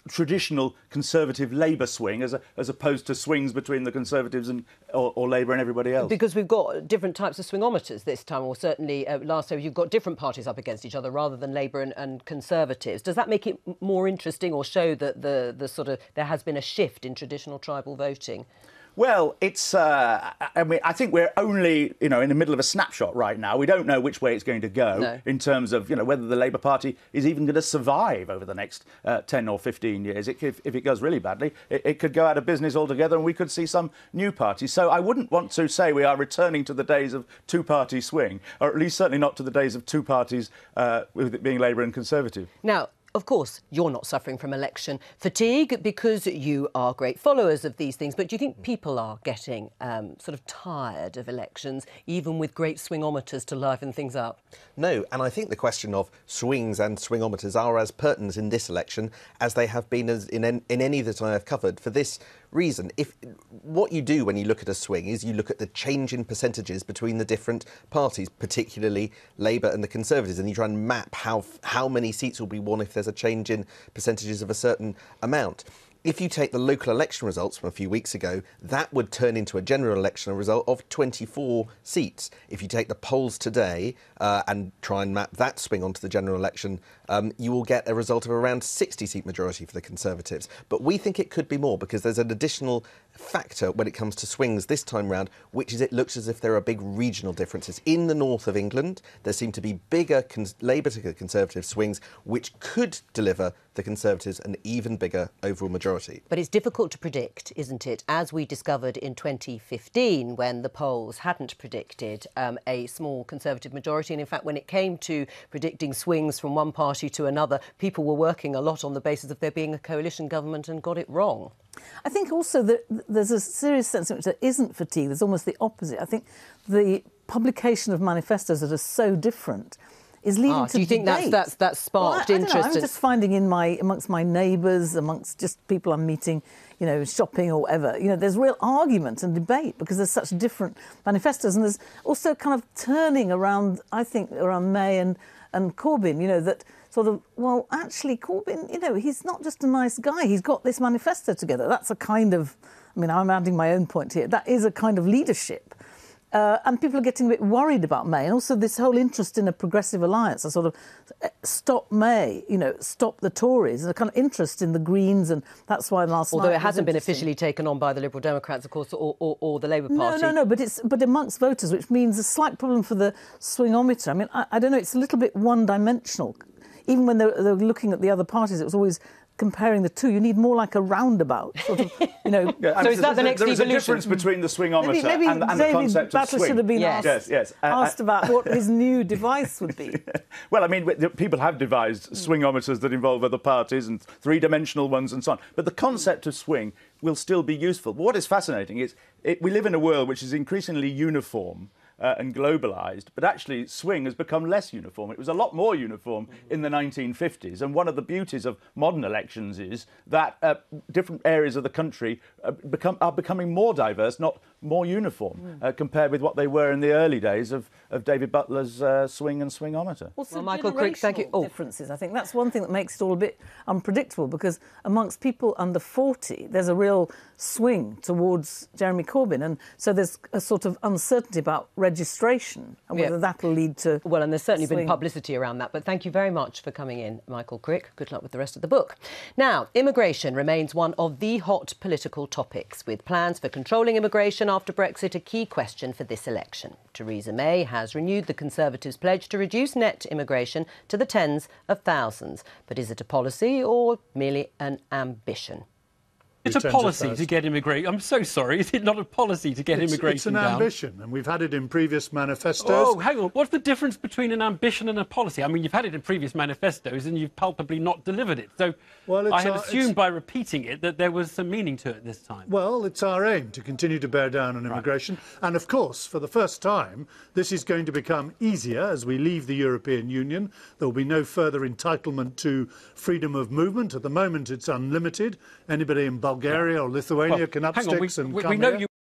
traditional Conservative Labour swing as, a, as opposed to swings between the Conservatives and or, or Labour and everybody else. Because we've got different types of swingometers this time, or certainly uh, last time you've got different parties up against each other rather than Labour and, and Conservatives. Does that make it more interesting or show that the, the sort of there has been a shift in traditional tribal voting? Well, it's. Uh, I mean, I think we're only, you know, in the middle of a snapshot right now. We don't know which way it's going to go no. in terms of, you know, whether the Labour Party is even going to survive over the next uh, ten or fifteen years. It, if, if it goes really badly, it, it could go out of business altogether, and we could see some new parties. So I wouldn't want to say we are returning to the days of two-party swing, or at least certainly not to the days of two parties, uh, with it being Labour and Conservative. Now, of course, you're not suffering from election fatigue because you are great followers of these things. But do you think people are getting um, sort of tired of elections, even with great swingometers to liven things up? No, and I think the question of swings and swingometers are as pertinent in this election as they have been as in, in any that I have covered, for this reason. If what you do when you look at a swing is you look at the change in percentages between the different parties, particularly Labour and the Conservatives, and you try and map how how many seats will be won if there's a change in percentages of a certain amount. If you take the local election results from a few weeks ago, that would turn into a general election result of twenty-four seats. If you take the polls today uh, and try and map that swing onto the general election, um, you will get a result of around sixty seat majority for the Conservatives. But we think it could be more because there's an additional factor when it comes to swings this time round, which is it looks as if there are big regional differences. In the north of England, there seem to be bigger cons- Labour to Conservative swings, which could deliver the Conservatives an even bigger overall majority. But it's difficult to predict, isn't it? As we discovered in twenty fifteen, when the polls hadn't predicted um, a small Conservative majority. And in fact, when it came to predicting swings from one party to another, people were working a lot on the basis of there being a coalition government and got it wrong. I think also that there's a serious sense in which there isn't fatigue. There's almost the opposite. I think the publication of manifestos that are so different is leading ah, to do you debate. think that's, that's, that's sparked well, I, I interest? Don't know. I'm just finding in my amongst my neighbours, amongst just people I'm meeting, you know, shopping or whatever, you know, there's real argument and debate because there's such different manifestos, and there's also kind of turning around, I think, around May and, and Corbyn, you know, that sort of, well, actually, Corbyn, you know, he's not just a nice guy. He's got this manifesto together. That's a kind of, I mean, I'm adding my own point here. That is a kind of leadership. Uh, and people are getting a bit worried about May. And also this whole interest in a progressive alliance, a sort of stop May, you know, stop the Tories, and a kind of interest in the Greens. And that's why last Although night it hasn't been officially taken on by the Liberal Democrats, of course, or, or, or the Labour Party. No, no, no, but it's but amongst voters, which means a slight problem for the swingometer. I mean, I, I don't know, it's a little bit one-dimensional. Even when they're, they're looking at the other parties, it was always comparing the two. You need more like a roundabout, sort of, you know. Yeah, so is that the next evolution? There is a difference between the swingometer maybe, maybe and, and the David concept Battle of swing. should have been yes. asked, yes, yes. Uh, asked about what his new device would be. Well, I mean, people have devised swingometers that involve other parties and three-dimensional ones and so on. But the concept of swing will still be useful. But what is fascinating is it, we live in a world which is increasingly uniform Uh, and globalised, but actually swing has become less uniform. It was a lot more uniform in the nineteen fifties, and one of the beauties of modern elections is that uh, different areas of the country uh, become, are becoming more diverse, not more uniform, mm. uh, compared with what they were in the early days of, of David Butler's uh, swing and swingometer. Also, well, Michael Crick, thank you. Oh. differences. I think that's one thing that makes it all a bit unpredictable, because amongst people under forty, there's a real swing towards Jeremy Corbyn, and so there's a sort of uncertainty about registration and whether yeah. that'll lead to well, and there's certainly swing. been publicity around that. But thank you very much for coming in, Michael Crick. Good luck with the rest of the book. Now, immigration remains one of the hot political topics, with plans for controlling immigration after Brexit a key question for this election. Theresa May has renewed the Conservatives' pledge to reduce net immigration to the tens of thousands. But is it a policy or merely an ambition? It's a policy to get immigration. I'm so sorry. Is it not a policy to get it's, immigration It's an down? ambition, and we've had it in previous manifestos. Oh, hang on. What's the difference between an ambition and a policy? I mean, you've had it in previous manifestos, and you've palpably not delivered it. So well, I had our, assumed by repeating it that there was some meaning to it this time. Well, it's our aim to continue to bear down on immigration. Right. And, of course, for the first time, this is going to become easier as we leave the European Union. There will be no further entitlement to freedom of movement. At the moment, it's unlimited. Anybody in Bulgaria yeah. or Lithuania Lithuania well, can up hang sticks on, we, and we, come we know here. You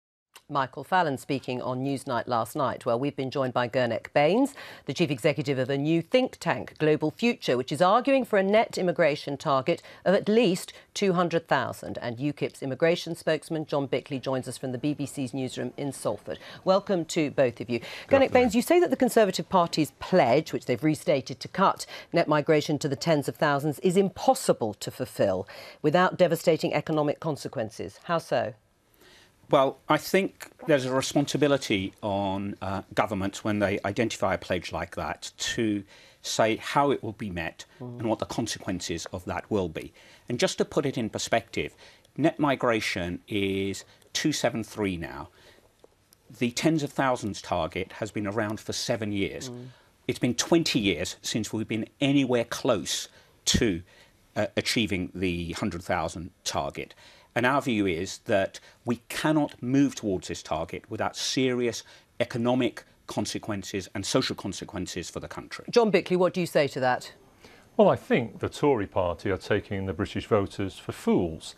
Michael Fallon speaking on Newsnight last night. Well, we've been joined by Gurnek Baines, the chief executive of a new think tank, Global Future, which is arguing for a net immigration target of at least two hundred thousand. And UKIP's immigration spokesman, John Bickley, joins us from the B B C's newsroom in Salford. Welcome to both of you. Gurnek Baines, you say that the Conservative Party's pledge, which they've restated to cut net migration to the tens of thousands, is impossible to fulfil without devastating economic consequences. How so? Well, I think there's a responsibility on uh, governments when they identify a pledge like that to say how it will be met mm. and what the consequences of that will be. And just to put it in perspective, net migration is two seventy-three now. The tens of thousands target has been around for seven years. Mm. It's been twenty years since we've been anywhere close to uh, achieving the one hundred thousand target. And our view is that we cannot move towards this target without serious economic consequences and social consequences for the country. John Bickley, what do you say to that? Well, I think the Tory party are taking the British voters for fools.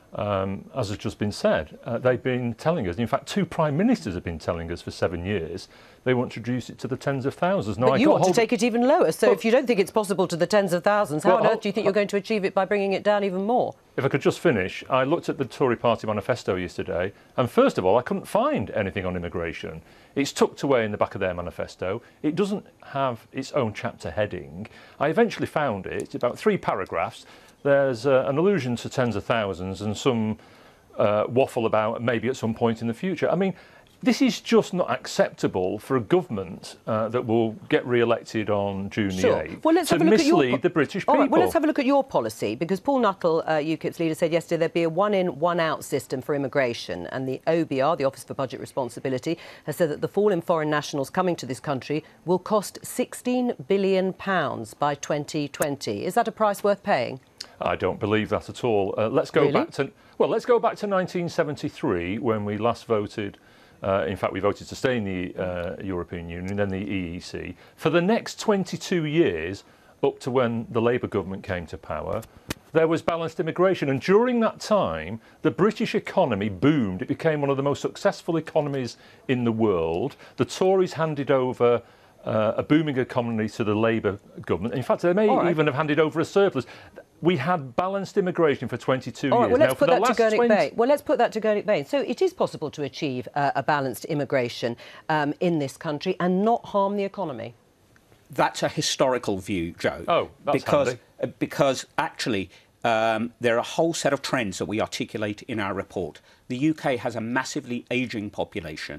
Um, as has just been said, uh, they've been telling us, in fact, two prime ministers have been telling us for seven years, they want to reduce it to the tens of thousands. Now, but I you want hold... to take it even lower, so well, if you don't think it's possible to the tens of thousands, how well, on I'll, earth do you think you're going to achieve it by bringing it down even more? If I could just finish, I looked at the Tory party manifesto yesterday, and first of all, I couldn't find anything on immigration. It's tucked away in the back of their manifesto. It doesn't have its own chapter heading. I eventually found it. It's about three paragraphs. There's uh, an allusion to tens of thousands and some Uh, waffle about maybe at some point in the future. I mean, this is just not acceptable for a government uh, that will get re-elected on June sure. the eighth well, let's to have a look mislead at your... the British All people. right, well, let's have a look at your policy, because Paul Nuttall, uh, UKIP's leader, said yesterday there'd be a one-in, one-out system for immigration, and the O B R, the Office for Budget Responsibility, has said that the fall in foreign nationals coming to this country will cost sixteen billion pounds by twenty twenty. Is that a price worth paying? I don't believe that at all. Uh, let's go really? back to well, let's go back to nineteen seventy-three when we last voted. Uh, in fact, we voted to stay in the uh, European Union, then the E E C. For the next twenty-two years, up to when the Labour government came to power, there was balanced immigration. And during that time, the British economy boomed. It became one of the most successful economies in the world. The Tories handed over uh, a booming economy to the Labour government. In fact, they may right. even have handed over a surplus. We had balanced immigration for twenty-two All right, years. well, let's now, put for that the to last Gurnek Baines. Well, let's put that to Gurnek Baines. So it is possible to achieve uh, a balanced immigration um, in this country and not harm the economy. That's a historical view, Joe. Oh, that's because handy. uh, because actually um, there are a whole set of trends that we articulate in our report. The U K has a massively ageing population.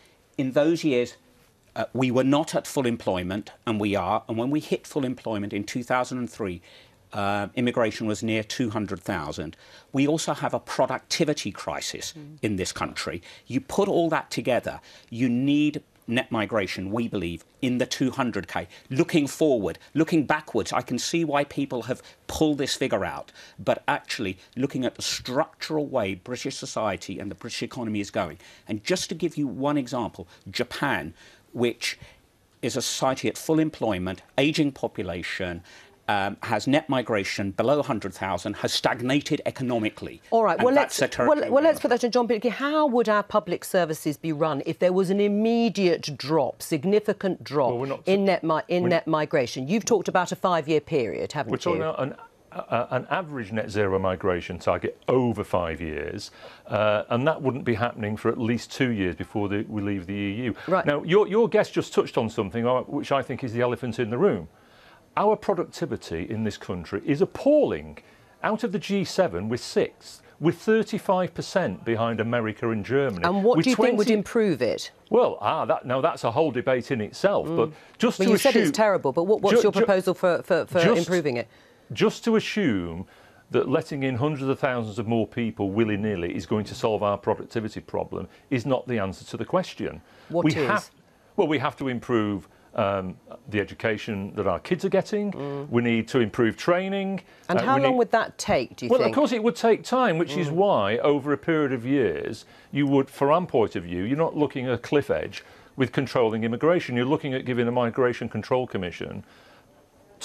In those years, uh, we were not at full employment, and we are. And when we hit full employment in two thousand three. Uh, immigration was near two hundred thousand. We also have a productivity crisis mm. in this country. You put all that together, you need net migration, we believe, in the two hundred K. Looking forward, looking backwards, I can see why people have pulled this figure out. But actually, looking at the structural way British society and the British economy is going. And just to give you one example, Japan, which is a society at full employment, ageing population, Um, has net migration below one hundred thousand, has stagnated economically. All right, well, let's, well, well, let's put that to John Bickley. How would our public services be run if there was an immediate drop, significant drop well, not, in, net, mi in net migration? You've talked about a five-year period, haven't we're you? We're talking about an, uh, an average net zero migration target over five years, uh, and that wouldn't be happening for at least two years before the, we leave the E U. Right. Now, your, your guest just touched on something which I think is the elephant in the room. Our productivity in this country is appalling. Out of the G seven, we're sixth. We're thirty-five percent behind America and Germany. And what we're do you twenty think would improve it? Well, ah, that, now that's a whole debate in itself. Mm. But just well, to you assume, said it's terrible, but what, what's ju your proposal for, for, for just, improving it? Just to assume that letting in hundreds of thousands of more people willy-nilly is going to solve our productivity problem is not the answer to the question. What we is? Have, well, we have to improve Um, the education that our kids are getting. Mm. We need to improve training. And uh, how long need... would that take, do you well, think? Well, of course it would take time, which mm. is why, over a period of years, you would, from our point of view, you're not looking at a cliff edge with controlling immigration. You're looking at giving a Migration Control Commission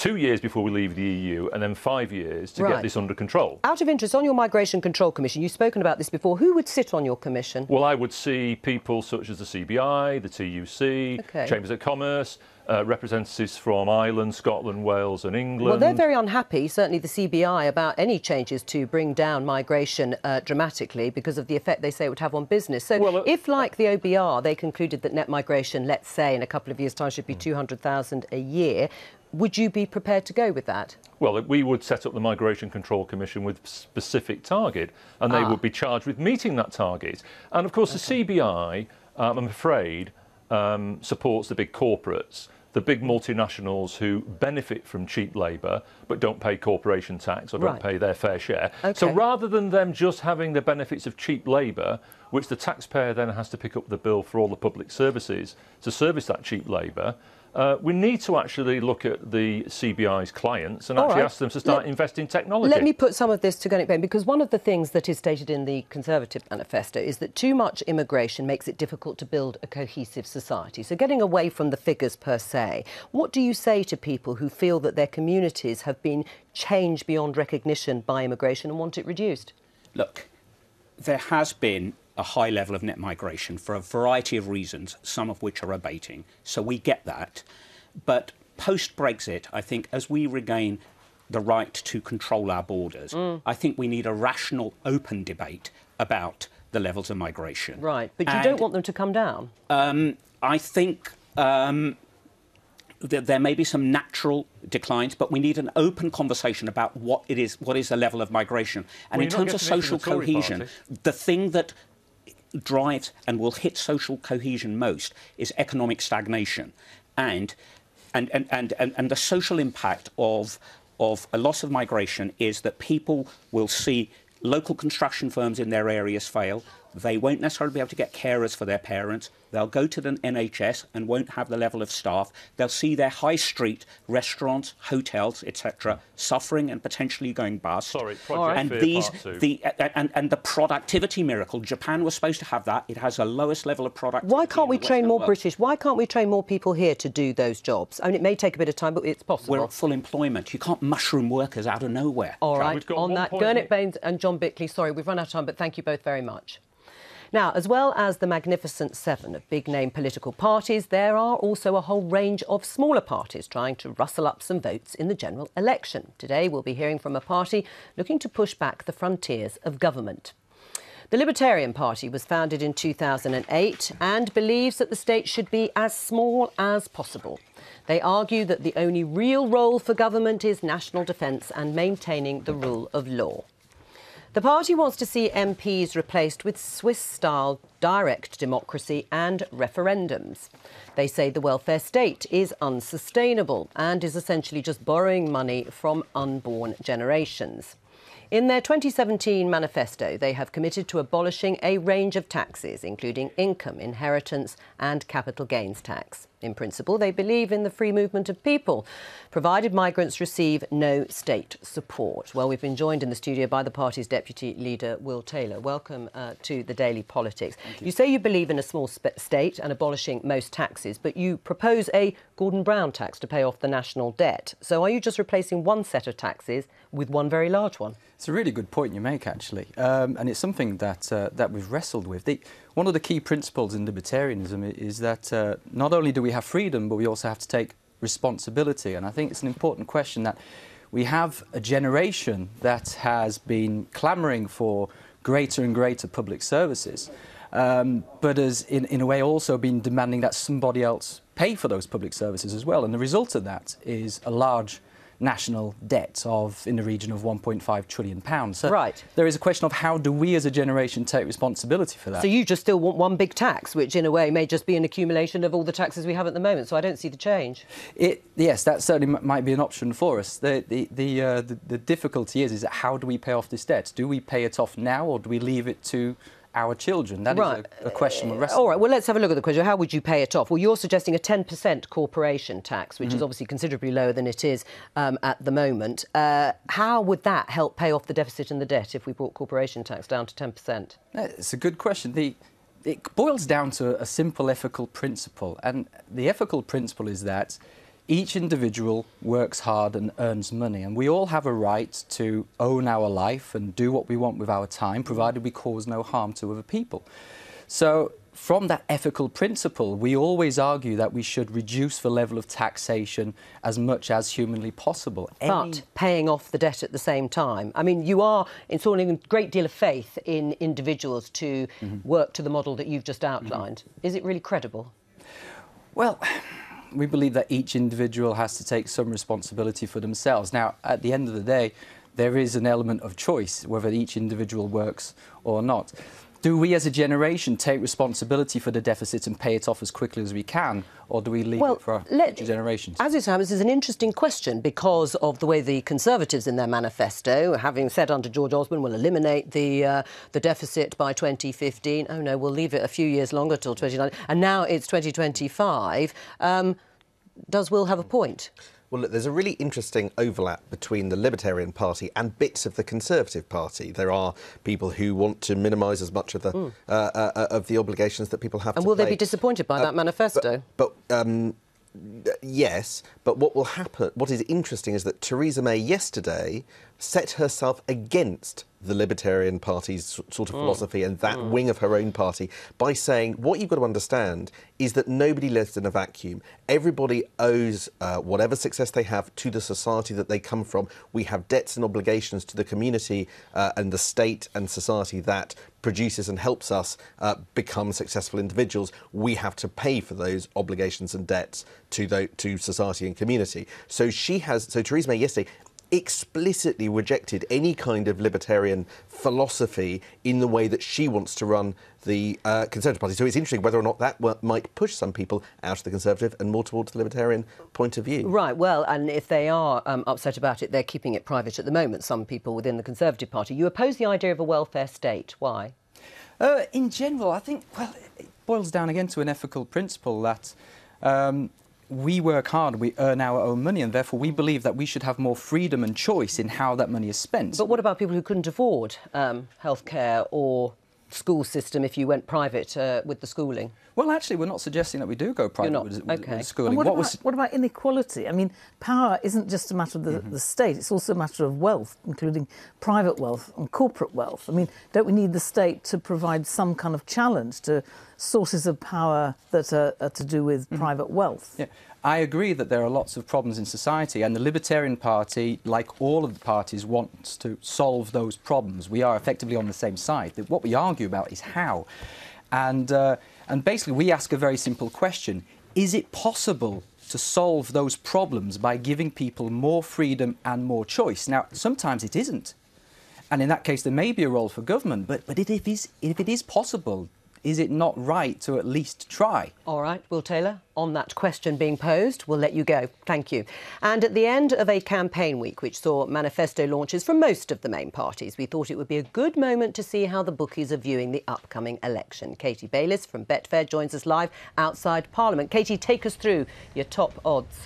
two years before we leave the E U, and then five years to Right. get this under control. Out of interest, on your Migration Control Commission, you've spoken about this before. Who would sit on your commission? Well, I would see people such as the C B I, the T U C, Okay. Chambers of Commerce, uh, representatives from Ireland, Scotland, Wales and England. Well, they're very unhappy, certainly the C B I, about any changes to bring down migration uh, dramatically because of the effect they say it would have on business. So Well, uh, if, like the O B R, they concluded that net migration, let's say, in a couple of years' time should be two hundred thousand a year, would you be prepared to go with that? Well, we would set up the Migration Control Commission with a specific target, and they Ah. would be charged with meeting that target. And, of course, the C B I, um, I'm afraid, um, supports the big corporates, the big multinationals who benefit from cheap labour but don't pay corporation tax or don't Right. pay their fair share. So Okay. rather than them just having the benefits of cheap labour, which the taxpayer then has to pick up the bill for all the public services to service that cheap labour, Uh, we need to actually look at the C B I's clients and All actually right. ask them to start Let- investing in technology. Let me put some of this to Gunnick Bain, because one of the things that is stated in the Conservative manifesto is that too much immigration makes it difficult to build a cohesive society. So getting away from the figures per se, what do you say to people who feel that their communities have been changed beyond recognition by immigration and want it reduced? Look, there has been a high level of net migration for a variety of reasons, some of which are abating. So we get that. But post-Brexit, I think as we regain the right to control our borders, Mm. I think we need a rational, open debate about the levels of migration. Right, but you And, don't want them to come down. Um, I think um, that there may be some natural declines, but we need an open conversation about what it is, what is the level of migration. And Well, in you're not terms of getting it social from the Tory cohesion, party. the thing that drives and will hit social cohesion most is economic stagnation, and and and and, and, and the social impact of of a loss of migration is that people will see local construction firms in their areas fail. They won't necessarily be able to get carers for their parents. They'll go to the N H S and won't have the level of staff. They'll see their high street restaurants, hotels, et cetera, suffering and potentially going bust. Sorry, Project and Fear these, Part Two. the and, and the productivity miracle. Japan was supposed to have that. It has the lowest level of productivity. Why can't we in the train Western more world. British? Why can't we train more people here to do those jobs? I mean, it may take a bit of time, but it's possible. We're at full employment. You can't mushroom workers out of nowhere. All right, We've got on one that, point Gurnick here. Baines and John Bickley, sorry, we've run out of time, but thank you both very much. Now, as well as the magnificent seven of big-name political parties, there are also a whole range of smaller parties trying to rustle up some votes in the general election. Today, we'll be hearing from a party looking to push back the frontiers of government. The Libertarian Party was founded in two thousand eight and believes that the state should be as small as possible. They argue that the only real role for government is national defence and maintaining the rule of law. The party wants to see M Ps replaced with Swiss-style direct democracy and referendums. They say the welfare state is unsustainable and is essentially just borrowing money from unborn generations. In their twenty seventeen manifesto, they have committed to abolishing a range of taxes, including income, inheritance and capital gains tax. In principle, they believe in the free movement of people, provided migrants receive no state support. Well, we've been joined in the studio by the party's deputy leader, Will Taylor. Welcome uh, to the Daily Politics. You. you say you believe in a small sp- state and abolishing most taxes, but you propose a Gordon Brown tax to pay off the national debt. So are you just replacing one set of taxes with one very large one? It's a really good point you make, actually, um, and it's something that uh, that we've wrestled with. The, one of the key principles in libertarianism is that uh, not only do we have freedom, but we also have to take responsibility. And I think it's an important question that we have a generation that has been clamouring for greater and greater public services, um, but has, in, in a way, also been demanding that somebody else pay for those public services as well. And the result of that is a large national debt of in the region of one point five trillion pounds. So right. There is a question of how do we as a generation take responsibility for that? So you just still want one big tax, which in a way may just be an accumulation of all the taxes we have at the moment. So I don't see the change. It, yes, that certainly m- might be an option for us. The the the, uh, the the difficulty is is that how do we pay off this debt? Do we pay it off now, or do we leave it to our children? That right. is a, a question we're wrestling. All right, well, let's have a look at the question. How would you pay it off? Well, you're suggesting a ten percent corporation tax, which Mm-hmm. is obviously considerably lower than it is um, at the moment. Uh, how would that help pay off the deficit and the debt if we brought corporation tax down to ten percent? It's a good question. The, it boils down to a simple ethical principle, and the ethical principle is that Each individual works hard and earns money, and we all have a right to own our life and do what we want with our time, provided we cause no harm to other people. So, from that ethical principle, we always argue that we should reduce the level of taxation as much as humanly possible. But Any... paying off the debt at the same time. I mean, you are installing a great deal of faith in individuals to mm-hmm. work to the model that you've just outlined. Mm-hmm. Is it really credible? Well, we believe that each individual has to take some responsibility for themselves. Now, at the end of the day, there is an element of choice, whether each individual works or not. Do we as a generation take responsibility for the deficit and pay it off as quickly as we can, or do we leave well, it for let, future generations? As it happens, is an interesting question because of the way the Conservatives in their manifesto, having said under George Osborne, will eliminate the uh, the deficit by twenty fifteen. Oh no, we'll leave it a few years longer till twenty nineteen, and now it's twenty twenty-five. Um, does Will have a point? Well, look, there's a really interesting overlap between the Libertarian Party and bits of the Conservative Party. There are people who want to minimise as much of the mm. uh, uh, of the obligations that people have and to will pay. they be disappointed by uh, that manifesto? But, but um, yes, but what will happen, what is interesting is that Theresa May yesterday set herself against the Libertarian Party's sort of mm. philosophy and that mm. wing of her own party by saying what you've got to understand is that nobody lives in a vacuum. Everybody owes uh, whatever success they have to the society that they come from. We have debts and obligations to the community uh, and the state and society that produces and helps us uh, become successful individuals. We have to pay for those obligations and debts to the, to society and community. So she has, so Theresa May yesterday explicitly rejected any kind of libertarian philosophy in the way that she wants to run the uh, Conservative Party. So it's interesting whether or not that might push some people out of the Conservative and more towards the libertarian point of view. Right, well, and if they are um, upset about it, they're keeping it private at the moment, some people within the Conservative Party. You oppose the idea of a welfare state. Why? Uh, in general, I think, well, it boils down again to an ethical principle that um, we work hard, we earn our own money, and therefore we believe that we should have more freedom and choice in how that money is spent. But what about people who couldn't afford um, healthcare or school system if you went private uh, with the schooling? Well, actually, we're not suggesting that we do go private You're not. with, Okay. with schooling. And what, what, about, was... what about inequality? I mean, power isn't just a matter of the, mm-hmm. the state, it's also a matter of wealth, including private wealth and corporate wealth. I mean, don't we need the state to provide some kind of challenge to sources of power that are, are to do with mm-hmm. private wealth? Yeah. I agree that there are lots of problems in society, and the Libertarian Party, like all of the parties, wants to solve those problems. We are effectively on the same side. What we argue about is how. And, uh, and basically, we ask a very simple question. Is it possible to solve those problems by giving people more freedom and more choice? Now, sometimes it isn't. And in that case, there may be a role for government. But, but if, it is, if it is possible, is it not right to at least try? All right, Will Taylor, on that question being posed, we'll let you go. Thank you. And at the end of a campaign week which saw manifesto launches from most of the main parties, we thought it would be a good moment to see how the bookies are viewing the upcoming election. Katie Bayliss from Betfair joins us live outside Parliament. Katie, take us through your top odds.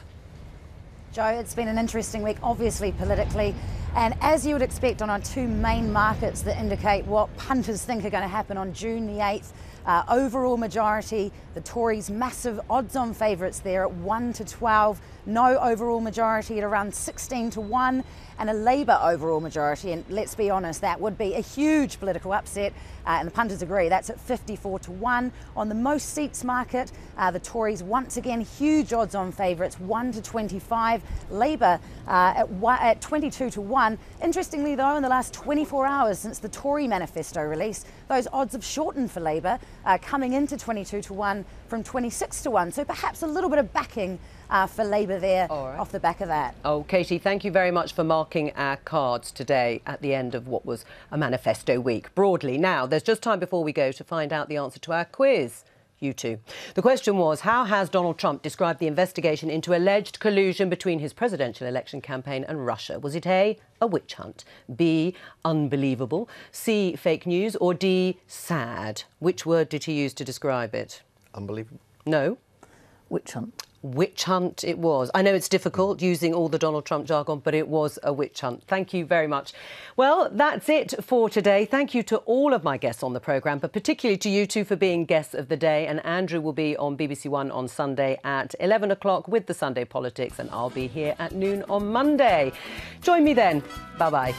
Joe, it's been an interesting week, obviously politically, and as you would expect on our two main markets that indicate what punters think are going to happen on June the eighth, uh, overall majority, the Tories massive odds-on favourites there at one to twelve, no overall majority at around sixteen to one, and a Labour overall majority, and let's be honest, that would be a huge political upset, uh, and the punters agree, that's at fifty-four to one. On the most seats market, uh, the Tories once again huge odds-on favourites, one to twenty-five, Labour uh, at, at twenty-two to one. Interestingly though, in the last twenty-four hours since the Tory manifesto release, those odds have shortened for Labour, uh, coming into twenty-two to one from twenty-six to one, so perhaps a little bit of backing Uh, for Labour there right. off the back of that. Oh, Katie, thank you very much for marking our cards today at the end of what was a manifesto week. Broadly, now, there's just time before we go to find out the answer to our quiz. You two. The question was, how has Donald Trump described the investigation into alleged collusion between his presidential election campaign and Russia? Was it A, a witch hunt, B, unbelievable, C, fake news, or D, sad? Which word did he use to describe it? Unbelievable. No. Witch hunt. witch hunt it was. I know it's difficult using all the Donald Trump jargon, but it was a witch hunt. Thank you very much. Well, that's it for today. Thank you to all of my guests on the programme, but particularly to you two for being guests of the day. And Andrew will be on B B C One on Sunday at eleven o'clock with the Sunday Politics, and I'll be here at noon on Monday. Join me then. Bye-bye.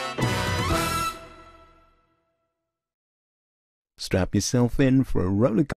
Strap yourself in for a roller coaster.